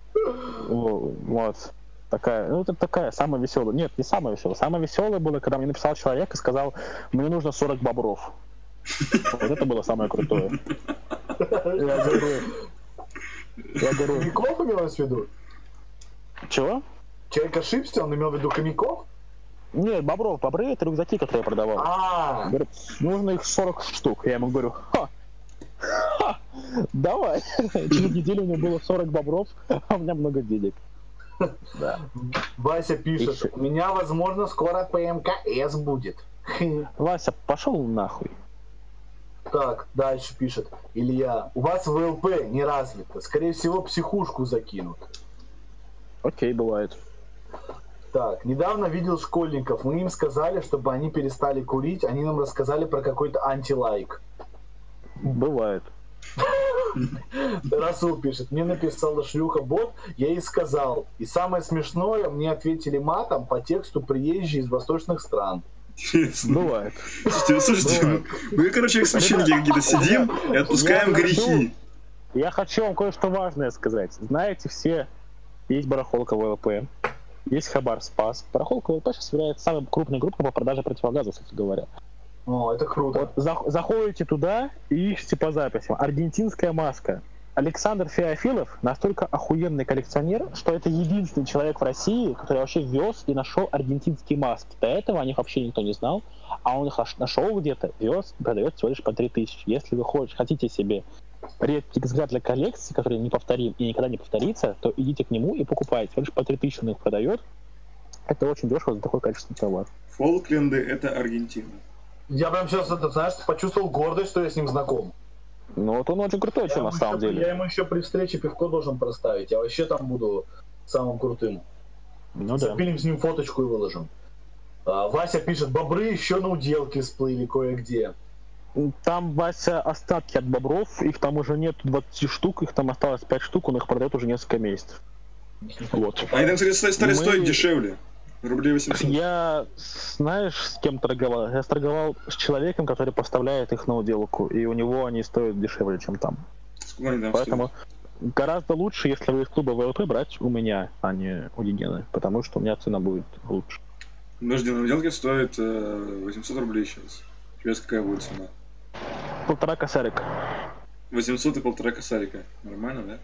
Вот. Такая, ну, это такая самая веселая. Нет, не самая веселая. Самое веселое было, когда мне написал человек и сказал, мне нужно сорок бобров. Вот это было самое крутое. Я говорю... Я говорю... Хомяков имелось в виду? Чего? Человек ошибся, он имел в виду хомяков? Нет, бобров, бобры — это рюкзаки, которые я продавал. А, Говорит, нужно их сорок штук. Я ему говорю, ха, ха, давай. Через неделю у него было сорок бобров, а у меня много денег. Да. Вася пишет, Еще. у меня, возможно, скоро ПМКС будет. Вася, пошел нахуй. Так, дальше пишет. Илья, у вас ВЛП не развито. Скорее всего, психушку закинут. Окей, бывает. Так, недавно видел школьников. Мы им сказали, чтобы они перестали курить. Они нам рассказали про какой-то антилайк. Бывает. Расул пишет, мне написала шлюха бот, я ей сказал. И самое смешное, мне ответили матом по тексту приезжие из восточных стран. Интересно. Бывает. Слушайте, слушайте, мы, мы, короче, как священники какие-то сидим и отпускаем Я грехи. Я хочу вам кое-что важное сказать. Знаете, все, есть барахолка ВЛП, есть Хабар Спас. Барахолка ВЛП сейчас является самой крупной группой по продаже противогазов, кстати говоря. О, это круто. Вот зах- заходите туда и ищите по записям. Аргентинская маска. Александр Феофилов настолько охуенный коллекционер, что это единственный человек в России, который вообще вез и нашел аргентинские маски. До этого о них вообще никто не знал, а он их аж нашел где-то, вез, продает всего лишь по три тысячи. Если вы хотите себе редкий взгляд для коллекции, который не повторим и никогда не повторится, то идите к нему и покупайте. Всего лишь по три тысячи он их продает. Это очень дешево за такое качественный товар. Фолкленды — это Аргентина. Я прям сейчас, это, знаешь, почувствовал гордость, что я с ним знаком. Ну вот он очень крутой, чем на самом еще, деле. Я ему еще при встрече пивко должен проставить. Я вообще там буду самым крутым. Ну да. Запилим с ним фоточку и выложим. А, Вася пишет, бобры еще на уделке всплыли кое-где. Там, Вася, остатки от бобров, их там уже нет двадцать штук, их там осталось пять штук, он их продает уже несколько месяцев. Вот. Они там, кстати, стали, стали Мы- стоить дешевле. Рублей восемьсот. Я, знаешь, с кем торговал? Я торговал с человеком, который поставляет их на уделку, и у него они стоят дешевле, чем там. Сколько они там Поэтому гораздо лучше, если вы из клуба ВЛП, брать у меня, а не у Гигены, потому что у меня цена будет лучше. стоят? Подожди, на уделке стоит э, восемьсот рублей сейчас. Сейчас какая будет цена? Полтора косарика. восемьсот и полтора косарика. Нормально, да?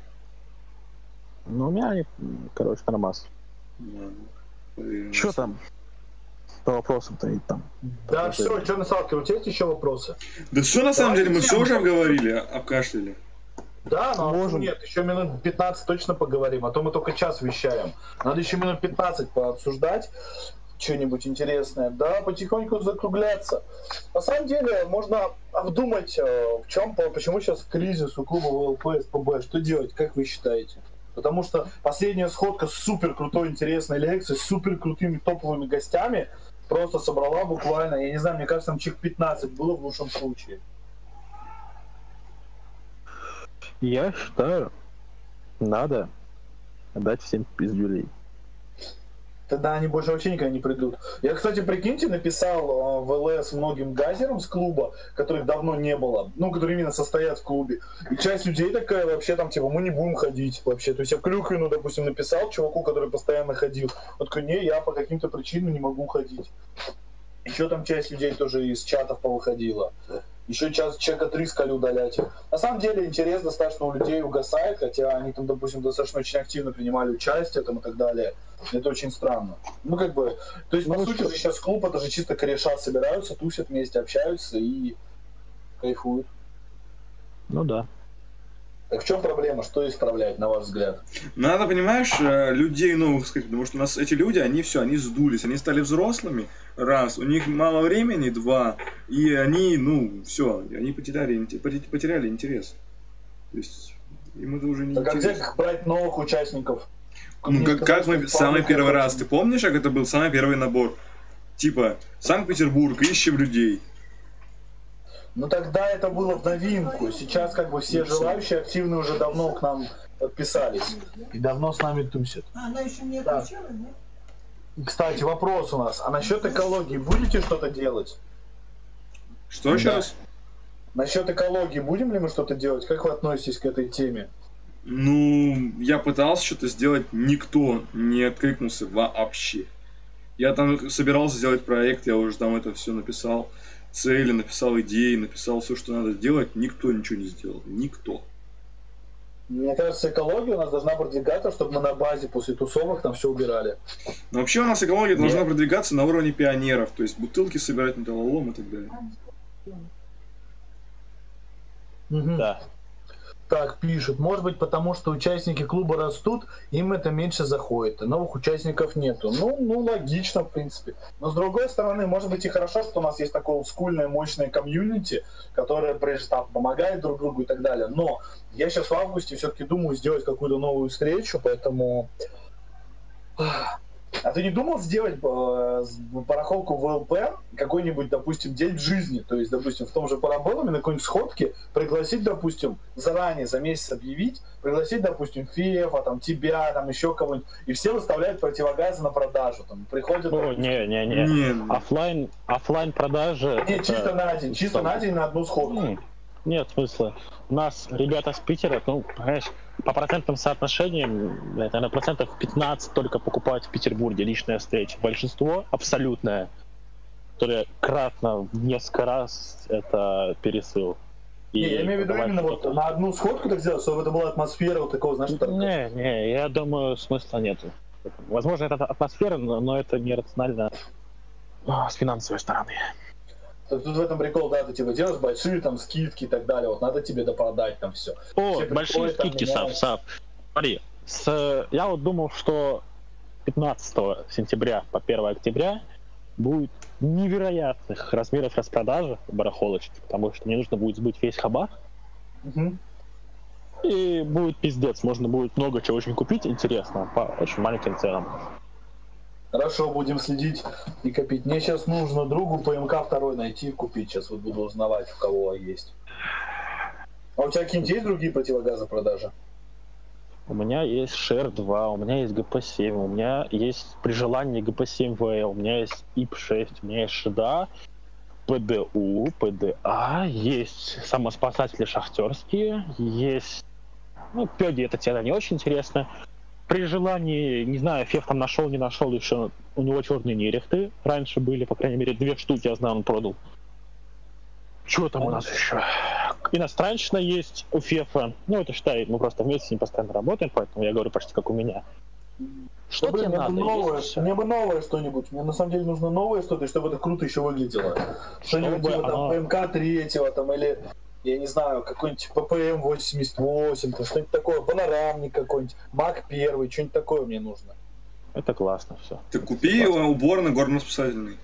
Ну, у меня они, короче, нормас. Ладно. Проверим. Что там по вопросам-то и там? Да, Покажи. все, что насалки, у тебя есть еще вопросы? Да все, на самом Давайте деле, мы все тему. уже обговорили, а- обкашляли. Да, но Можем. нет, еще минут пятнадцать точно поговорим, а то мы только час вещаем. Надо еще минут пятнадцать пообсуждать что-нибудь интересное, да, потихоньку закругляться. На самом деле, можно обдумать, э, в чем, почему сейчас кризис у клуба ВЛП, СПБ, что делать, как вы считаете? Потому что последняя сходка с супер крутой, интересной лекцией, с супер крутыми топовыми гостями просто собрала буквально, я не знаю, мне кажется, там человек пятнадцать было в лучшем случае. Я считаю, надо дать всем пиздюлей. Тогда они больше вообще никогда не придут. Я, кстати, прикиньте, написал э, в ЛС многим газерам с клуба, которых давно не было, ну, которые именно состоят в клубе. И часть людей такая вообще там, типа, мы не будем ходить вообще. То есть я Клюквину, допустим, написал чуваку, который постоянно ходил. Он такой, не, я по каким-то причинам не могу ходить. Еще там часть людей тоже из чатов повыходила. Еще час человека три стали удалять. На самом деле интерес достаточно у людей угасает, хотя они там, допустим, достаточно очень активно принимали участие там, и так далее. Это очень странно. Ну, как бы, то есть, по Ну, сути что? же сейчас клуб, это же чисто кореша собираются, тусят вместе, общаются и кайфуют. Ну да. Так в чем проблема? Что исправляет, на ваш взгляд? Надо, понимаешь, э, людей новых сказать, потому что у нас эти люди, они все, они сдулись, они стали взрослыми, раз, у них мало времени, два, и они, ну, все, они потеряли, инте- потеряли интерес. То есть, им это уже не Так а где интересно. как брать новых участников? Ну, Мне как, сказали, как мы что самый вполне первый раз, хотим. ты помнишь, как это был самый первый набор? Типа, Санкт-Петербург, ищем людей. Ну тогда это было в новинку. Сейчас как бы все желающие активно уже давно к нам подписались. И давно с нами тусят. А, она еще не Да. отвечала, да? Кстати, вопрос у нас. А насчет экологии будете что-то делать? Что еще Да. раз? Насчет экологии будем ли мы что-то делать? Как вы относитесь к этой теме? Ну, я пытался что-то сделать, никто не откликнулся вообще. Я там собирался сделать проект, я уже там это все написал, цели, написал идеи, написал все, что надо сделать, никто ничего не сделал, никто. Мне кажется, экология у нас должна продвигаться, чтобы мы на базе после тусовок там все убирали. Но вообще у нас экология должна продвигаться на уровне пионеров, то есть бутылки собирать, металлолом и так далее. Мгм. Да. Так, пишут. Может быть, потому что участники клуба растут, им это меньше заходит. А новых участников нету. Ну, ну, логично, в принципе. Но с другой стороны, может быть и хорошо, что у нас есть такое олдскульное, мощное комьюнити, которое, прежде там, помогает друг другу и так далее. Но я сейчас в августе все-таки думаю сделать какую-то новую встречу, поэтому... А ты не думал сделать э, барахолку в ЛП какой-нибудь, допустим, день в жизни? То есть, допустим, в том же Параболоме на какой-нибудь сходке пригласить, допустим, заранее, за месяц объявить, пригласить, допустим, Фефа, там, тебя, там, еще кого-нибудь, и все выставляют противогазы на продажу. Там, приходят... О, не-не-не. Не, Оффлайн, оффлайн продажи. Не, это- чисто на день, чисто на день на одну сходку. М, Нет смысла. У нас ребята с Питера, ну, понимаешь, по процентным соотношениям, блядь, наверное, процентов пятнадцать только покупают в Петербурге личная встреча. Большинство абсолютное, которое кратно в несколько раз это пересыл. И Не, я имею в виду продавать именно вот что-то. на одну сходку так сделать, чтобы это была атмосфера вот такого, знаешь, торга. Не, не, я думаю, смысла нету. Возможно, это атмосфера, но, но это нерационально а, с финансовой стороны. Тут в этом прикол, да, ты типа делаешь большие там скидки и так далее, вот надо тебе допродать там все. О, Все большие приходят, там скидки, Сав, меняют. Сав. Смотри, с, я вот думал, что пятнадцатого сентября по первое октября будет невероятных размеров распродажи барахолочки, потому что мне нужно будет сбыть весь хабар, Мгм. и будет пиздец, можно будет много чего очень купить, интересно, по очень маленьким ценам. Хорошо, будем следить и копить. Мне сейчас нужно другу ПМК второй найти и купить. Сейчас вот буду узнавать, у кого есть. А у тебя какие-нибудь есть другие противогазы продажи? У меня есть Шер два, у меня есть ГП семь, у меня есть при желании ГП семь ВЛ, у меня есть ИП шесть, у меня есть ШДА, ПДУ, ПДА, есть самоспасатели шахтерские, есть... Ну, Пёги это тебе не очень интересно. При желании, не знаю, Феф там нашел, не нашел еще, у него черные нерехты раньше были, по крайней мере, две штуки, я знаю, он продал. Что там у нас еще? Иностранщина есть у Фефа. Ну, это считай, мы просто вместе с ним постоянно работаем, поэтому я говорю почти как у меня. Что Да, блин, тебе мне бы надо? новое, Есть всё. мне бы новое что-нибудь. Мне на самом деле нужно новое что-то, и чтобы это круто еще выглядело. Что-нибудь Чтобы типа там оно- ПМК третьего там или, я не знаю, какой-нибудь ППМ восемьдесят восемь, там, что-нибудь такое, панорамник какой-нибудь, Мак первый, что-нибудь такое мне нужно. Это классно все. ты купи убор на горно-спасательный.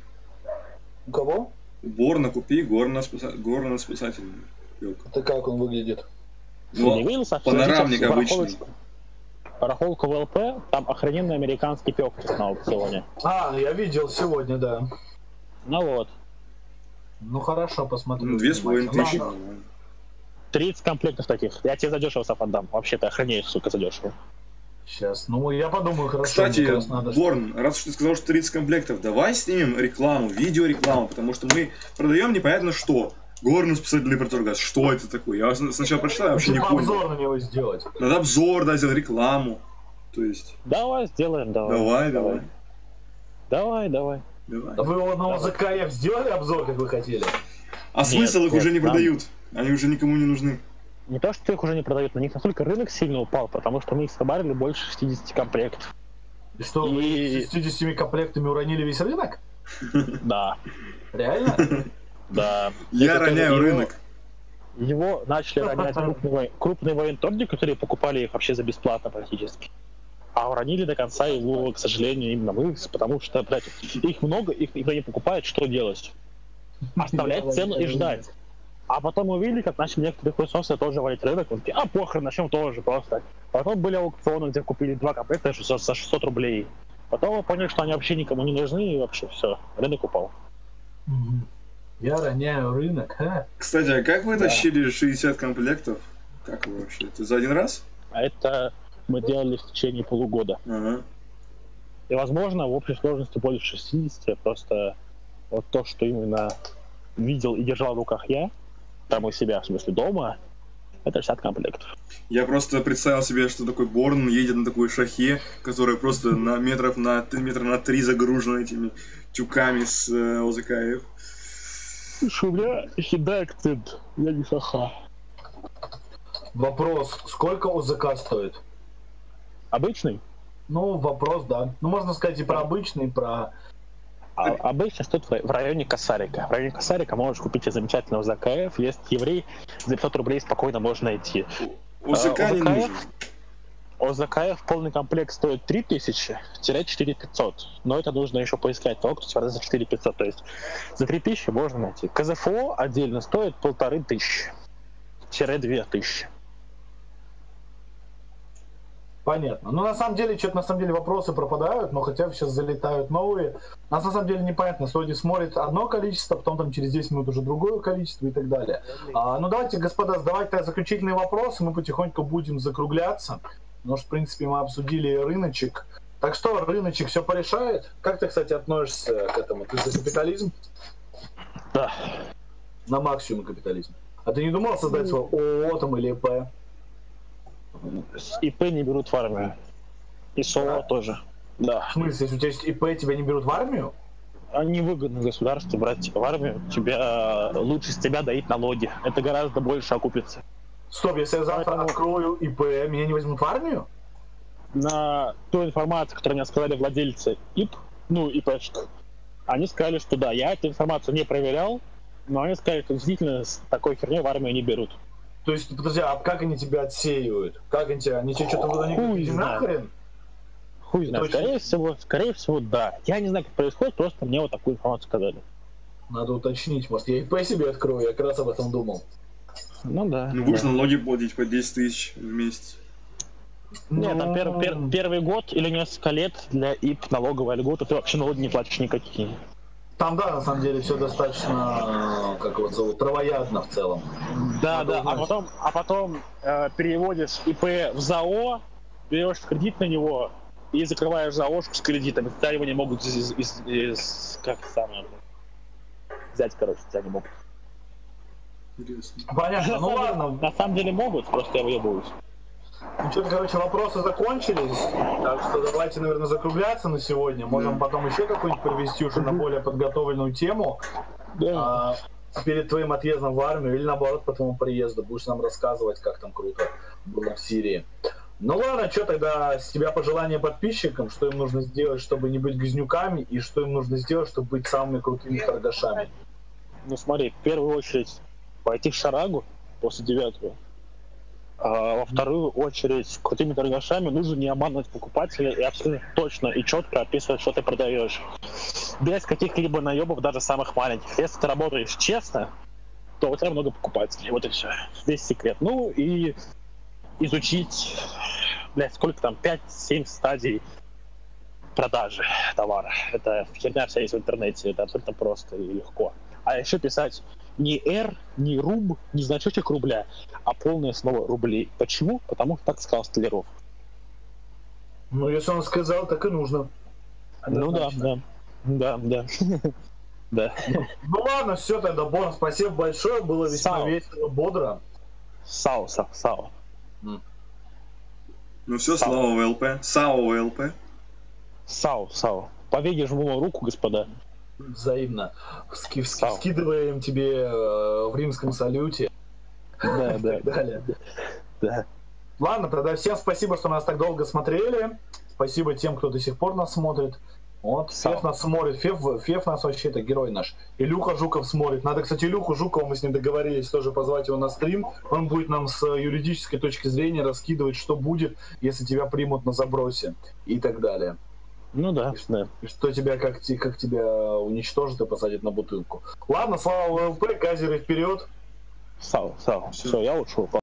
У кого? Убор на купи горно-спаса- горно-спасательный. Ёлка. Это как он выглядит? Ну, не видел Саш? панорамник Сейчас обычный. барахолочку- Барахолку в ЛП, там охрененный американский пёк на аукционе. А, ну я видел сегодня, да. Ну вот, Ну хорошо, посмотрю. Ну, две с половиной тысячи. Ладно. тридцать комплектов таких. Я тебе задешево Сав отдам. Вообще ты охренеешь, сука, задешево. Сейчас, ну я подумаю, хорошо. Кстати, мне как раз надо, что- Борн, раз уж ты сказал, что тридцать комплектов, давай снимем рекламу, видеорекламу, потому что мы продаем непонятно что. Горно-спасательный противогаз. Что это такое? Я сначала прочитал, я вообще не Нужно понял. обзор на него сделать. Надо обзор, да, сделать рекламу. То есть, Давай, сделаем, давай. давай, давай, Давай, давай. давай. А вы на ОЗКФ сделали обзор, как вы хотели? А смысл их нет, уже не нам- продают. Они уже никому не нужны. Не то, что их уже не продают, на них настолько рынок сильно упал, потому что мы их собрали больше шестидесяти комплектов. И что, вы И- шестьюдесятью комплектами уронили весь рынок? Да, Реально? да. Я Это роняю его- рынок. Его начали ронять крупные, во- крупные военторги, которые покупали их вообще за бесплатно практически. А уронили до конца его, к сожалению, именно мы, потому что, блядь, их много, их никто не покупает, что делать? Оставлять цену и ждать. А потом увидели, как начали некоторые хуесосы тоже валить рынок, вот такие, а похрен, начнем тоже просто. Потом были аукционы, где купили два комплекта шестьсот за шестьсот рублей. Потом мы поняли, что они вообще никому не нужны, и вообще все, рынок упал. Мгм. Я роняю рынок, а? Кстати, а как вы Да. тащили шестьдесят комплектов? Как вы вообще? Это за один раз? А это мы делали в течение полугода. Ага. И, возможно, в общей сложности больше шестидесяти, просто вот то, что именно видел и держал в руках я, там у себя, в смысле дома, это шестьдесят комплектов. Я просто представил себе, что такой Борн едет на такой шахе, которая просто на метров на т- метра на три загружена этими тюками с э, ОЗКФ. Слушай, у меня хида акцент, я не ха-ха. Вопрос, сколько ОЗК стоит? Обычный? Ну, вопрос, да. Ну, можно сказать и про обычный, и про... А, обычно стоит в рай- в районе Косарика. В районе Косарика можешь купить себе замечательного ОЗКФ, есть еврей, за пятьсот рублей спокойно можно найти. ОЗК не ОЗКФ? нужен. ОЗКФ полный комплект стоит три тысячи - четыре тысячи пятьсот, но это нужно еще поискать того, кто тебя за четыре тысячи пятьсот, то есть за три тысячи можно найти. КЗФО отдельно стоит полторы тысячи - две тысячи. Понятно. Ну, на самом деле, что-то на самом деле вопросы пропадают, но хотя бы сейчас залетают новые. Нас на самом деле непонятно, Сodi смотрит одно количество, потом там через десять минут уже другое количество и так далее. А, ну, давайте, господа, задавайте тогда заключительные вопросы, мы потихоньку будем закругляться. Потому что, в принципе, мы обсудили рыночек. Так что, рыночек все порешает? Как ты, кстати, относишься к этому? Ты за капитализм? Да. На максимум капитализм. А ты не думал создать свой ООО там или ИП? С ИП не берут в армию. И СОО Да? тоже. Да. В смысле, если у тебя есть ИП, тебя не берут в армию? А невыгодно государству брать тебя в армию, тебя лучше с тебя доить налоги. Это гораздо больше окупится. Стоп, если я завтра Поэтому- открою ИП, меня не возьмут в армию? На ту информацию, которую мне сказали владельцы ИП, ну, ИПшек, они сказали, что да, я эту информацию не проверял, но они сказали, что действительно с такой херней в армию не берут. То есть, подожди, а как они тебя отсеивают? Как они тебя? Они тебе что-то туда не Хуй говорят? Иди знает. нахрен? Хуй знает, Точно? скорее всего, скорее всего, да. Я не знаю, как происходит, просто мне вот такую информацию сказали. Надо уточнить, может, я ИП себе открою, я как раз об этом думал. Ну да. Ну, да. будешь налоги платить по десять тысяч в месяц. Нет, там Ну, пер- пер- первый год или несколько лет для ИП налоговая льгота, ты вообще налоги не платишь никакие. Там, да, на самом деле, все достаточно, как его зовут, травоядно в целом. Да, Надо да, а узнать. потом, а потом э, переводишь ИП в ЗАО, берешь кредит на него и закрываешь ЗАОшку с кредитом, и тебя его не могут из, из- из- как самое, взять, короче, тебя не могут. Интересно. Понятно, ну На самом деле- ладно. На самом деле могут, просто я выебываюсь. Ну что-то, короче, вопросы закончились. Так что давайте, наверное, закругляться на сегодня. Можем Да. потом еще какую-нибудь провести уже на более подготовленную тему. Да. А, перед твоим отъездом в армию или наоборот по твоему приезду. Будешь нам рассказывать, как там круто было в Сирии. Ну ладно, что тогда с тебя пожелания подписчикам, что им нужно сделать, чтобы не быть газнюками, и что им нужно сделать, чтобы быть самыми крутыми торгашами. Ну смотри, в первую очередь пойти в шарагу после девятого. А во вторую очередь крутыми торгашами нужно не обманывать покупателя и абсолютно точно и четко описывать, что ты продаешь. Без каких-либо наебов, даже самых маленьких. Если ты работаешь честно, то у тебя много покупателей. Вот и все. Весь секрет. Ну и изучить, блядь, сколько там, пять-семь стадий продажи товара. Это херня вся есть в интернете, это абсолютно просто и легко. А еще писать не R, не руб, не значочек рубля, а полное слово рублей. Почему? Потому что так сказал Столяров. Ну, если он сказал, так и нужно. Ну да, Однозначно. да. Да, да. Да. Ну ладно, все тогда, Борн, спасибо большое, было весьма Сау. весело, бодро. САО, САО, САО. Ну все, САО. слава ВЛП. САО ВЛП. САО, САО. Повеги жму руку, господа. Взаимно. Ски- ски- Сау. скидываем тебе э, в римском салюте Да, и да, так далее. да. Ладно, тогда всем спасибо, что нас так долго смотрели. Спасибо тем, кто до сих пор нас смотрит. Вот, Сау. Феф нас смотрит. Феф, Феф нас вообще, это герой наш. Илюха Жуков смотрит. Надо, кстати, Илюху Жукова, мы с ним договорились тоже позвать его на стрим. Он будет нам с юридической точки зрения раскидывать, что будет, если тебя примут на забросе и так далее. Ну да, да. И что тебя, как, те- как тебя уничтожат и посадят на бутылку. Ладно, слава ВЛП, газеры вперед. САО, САО. Всё. Все, я ушел.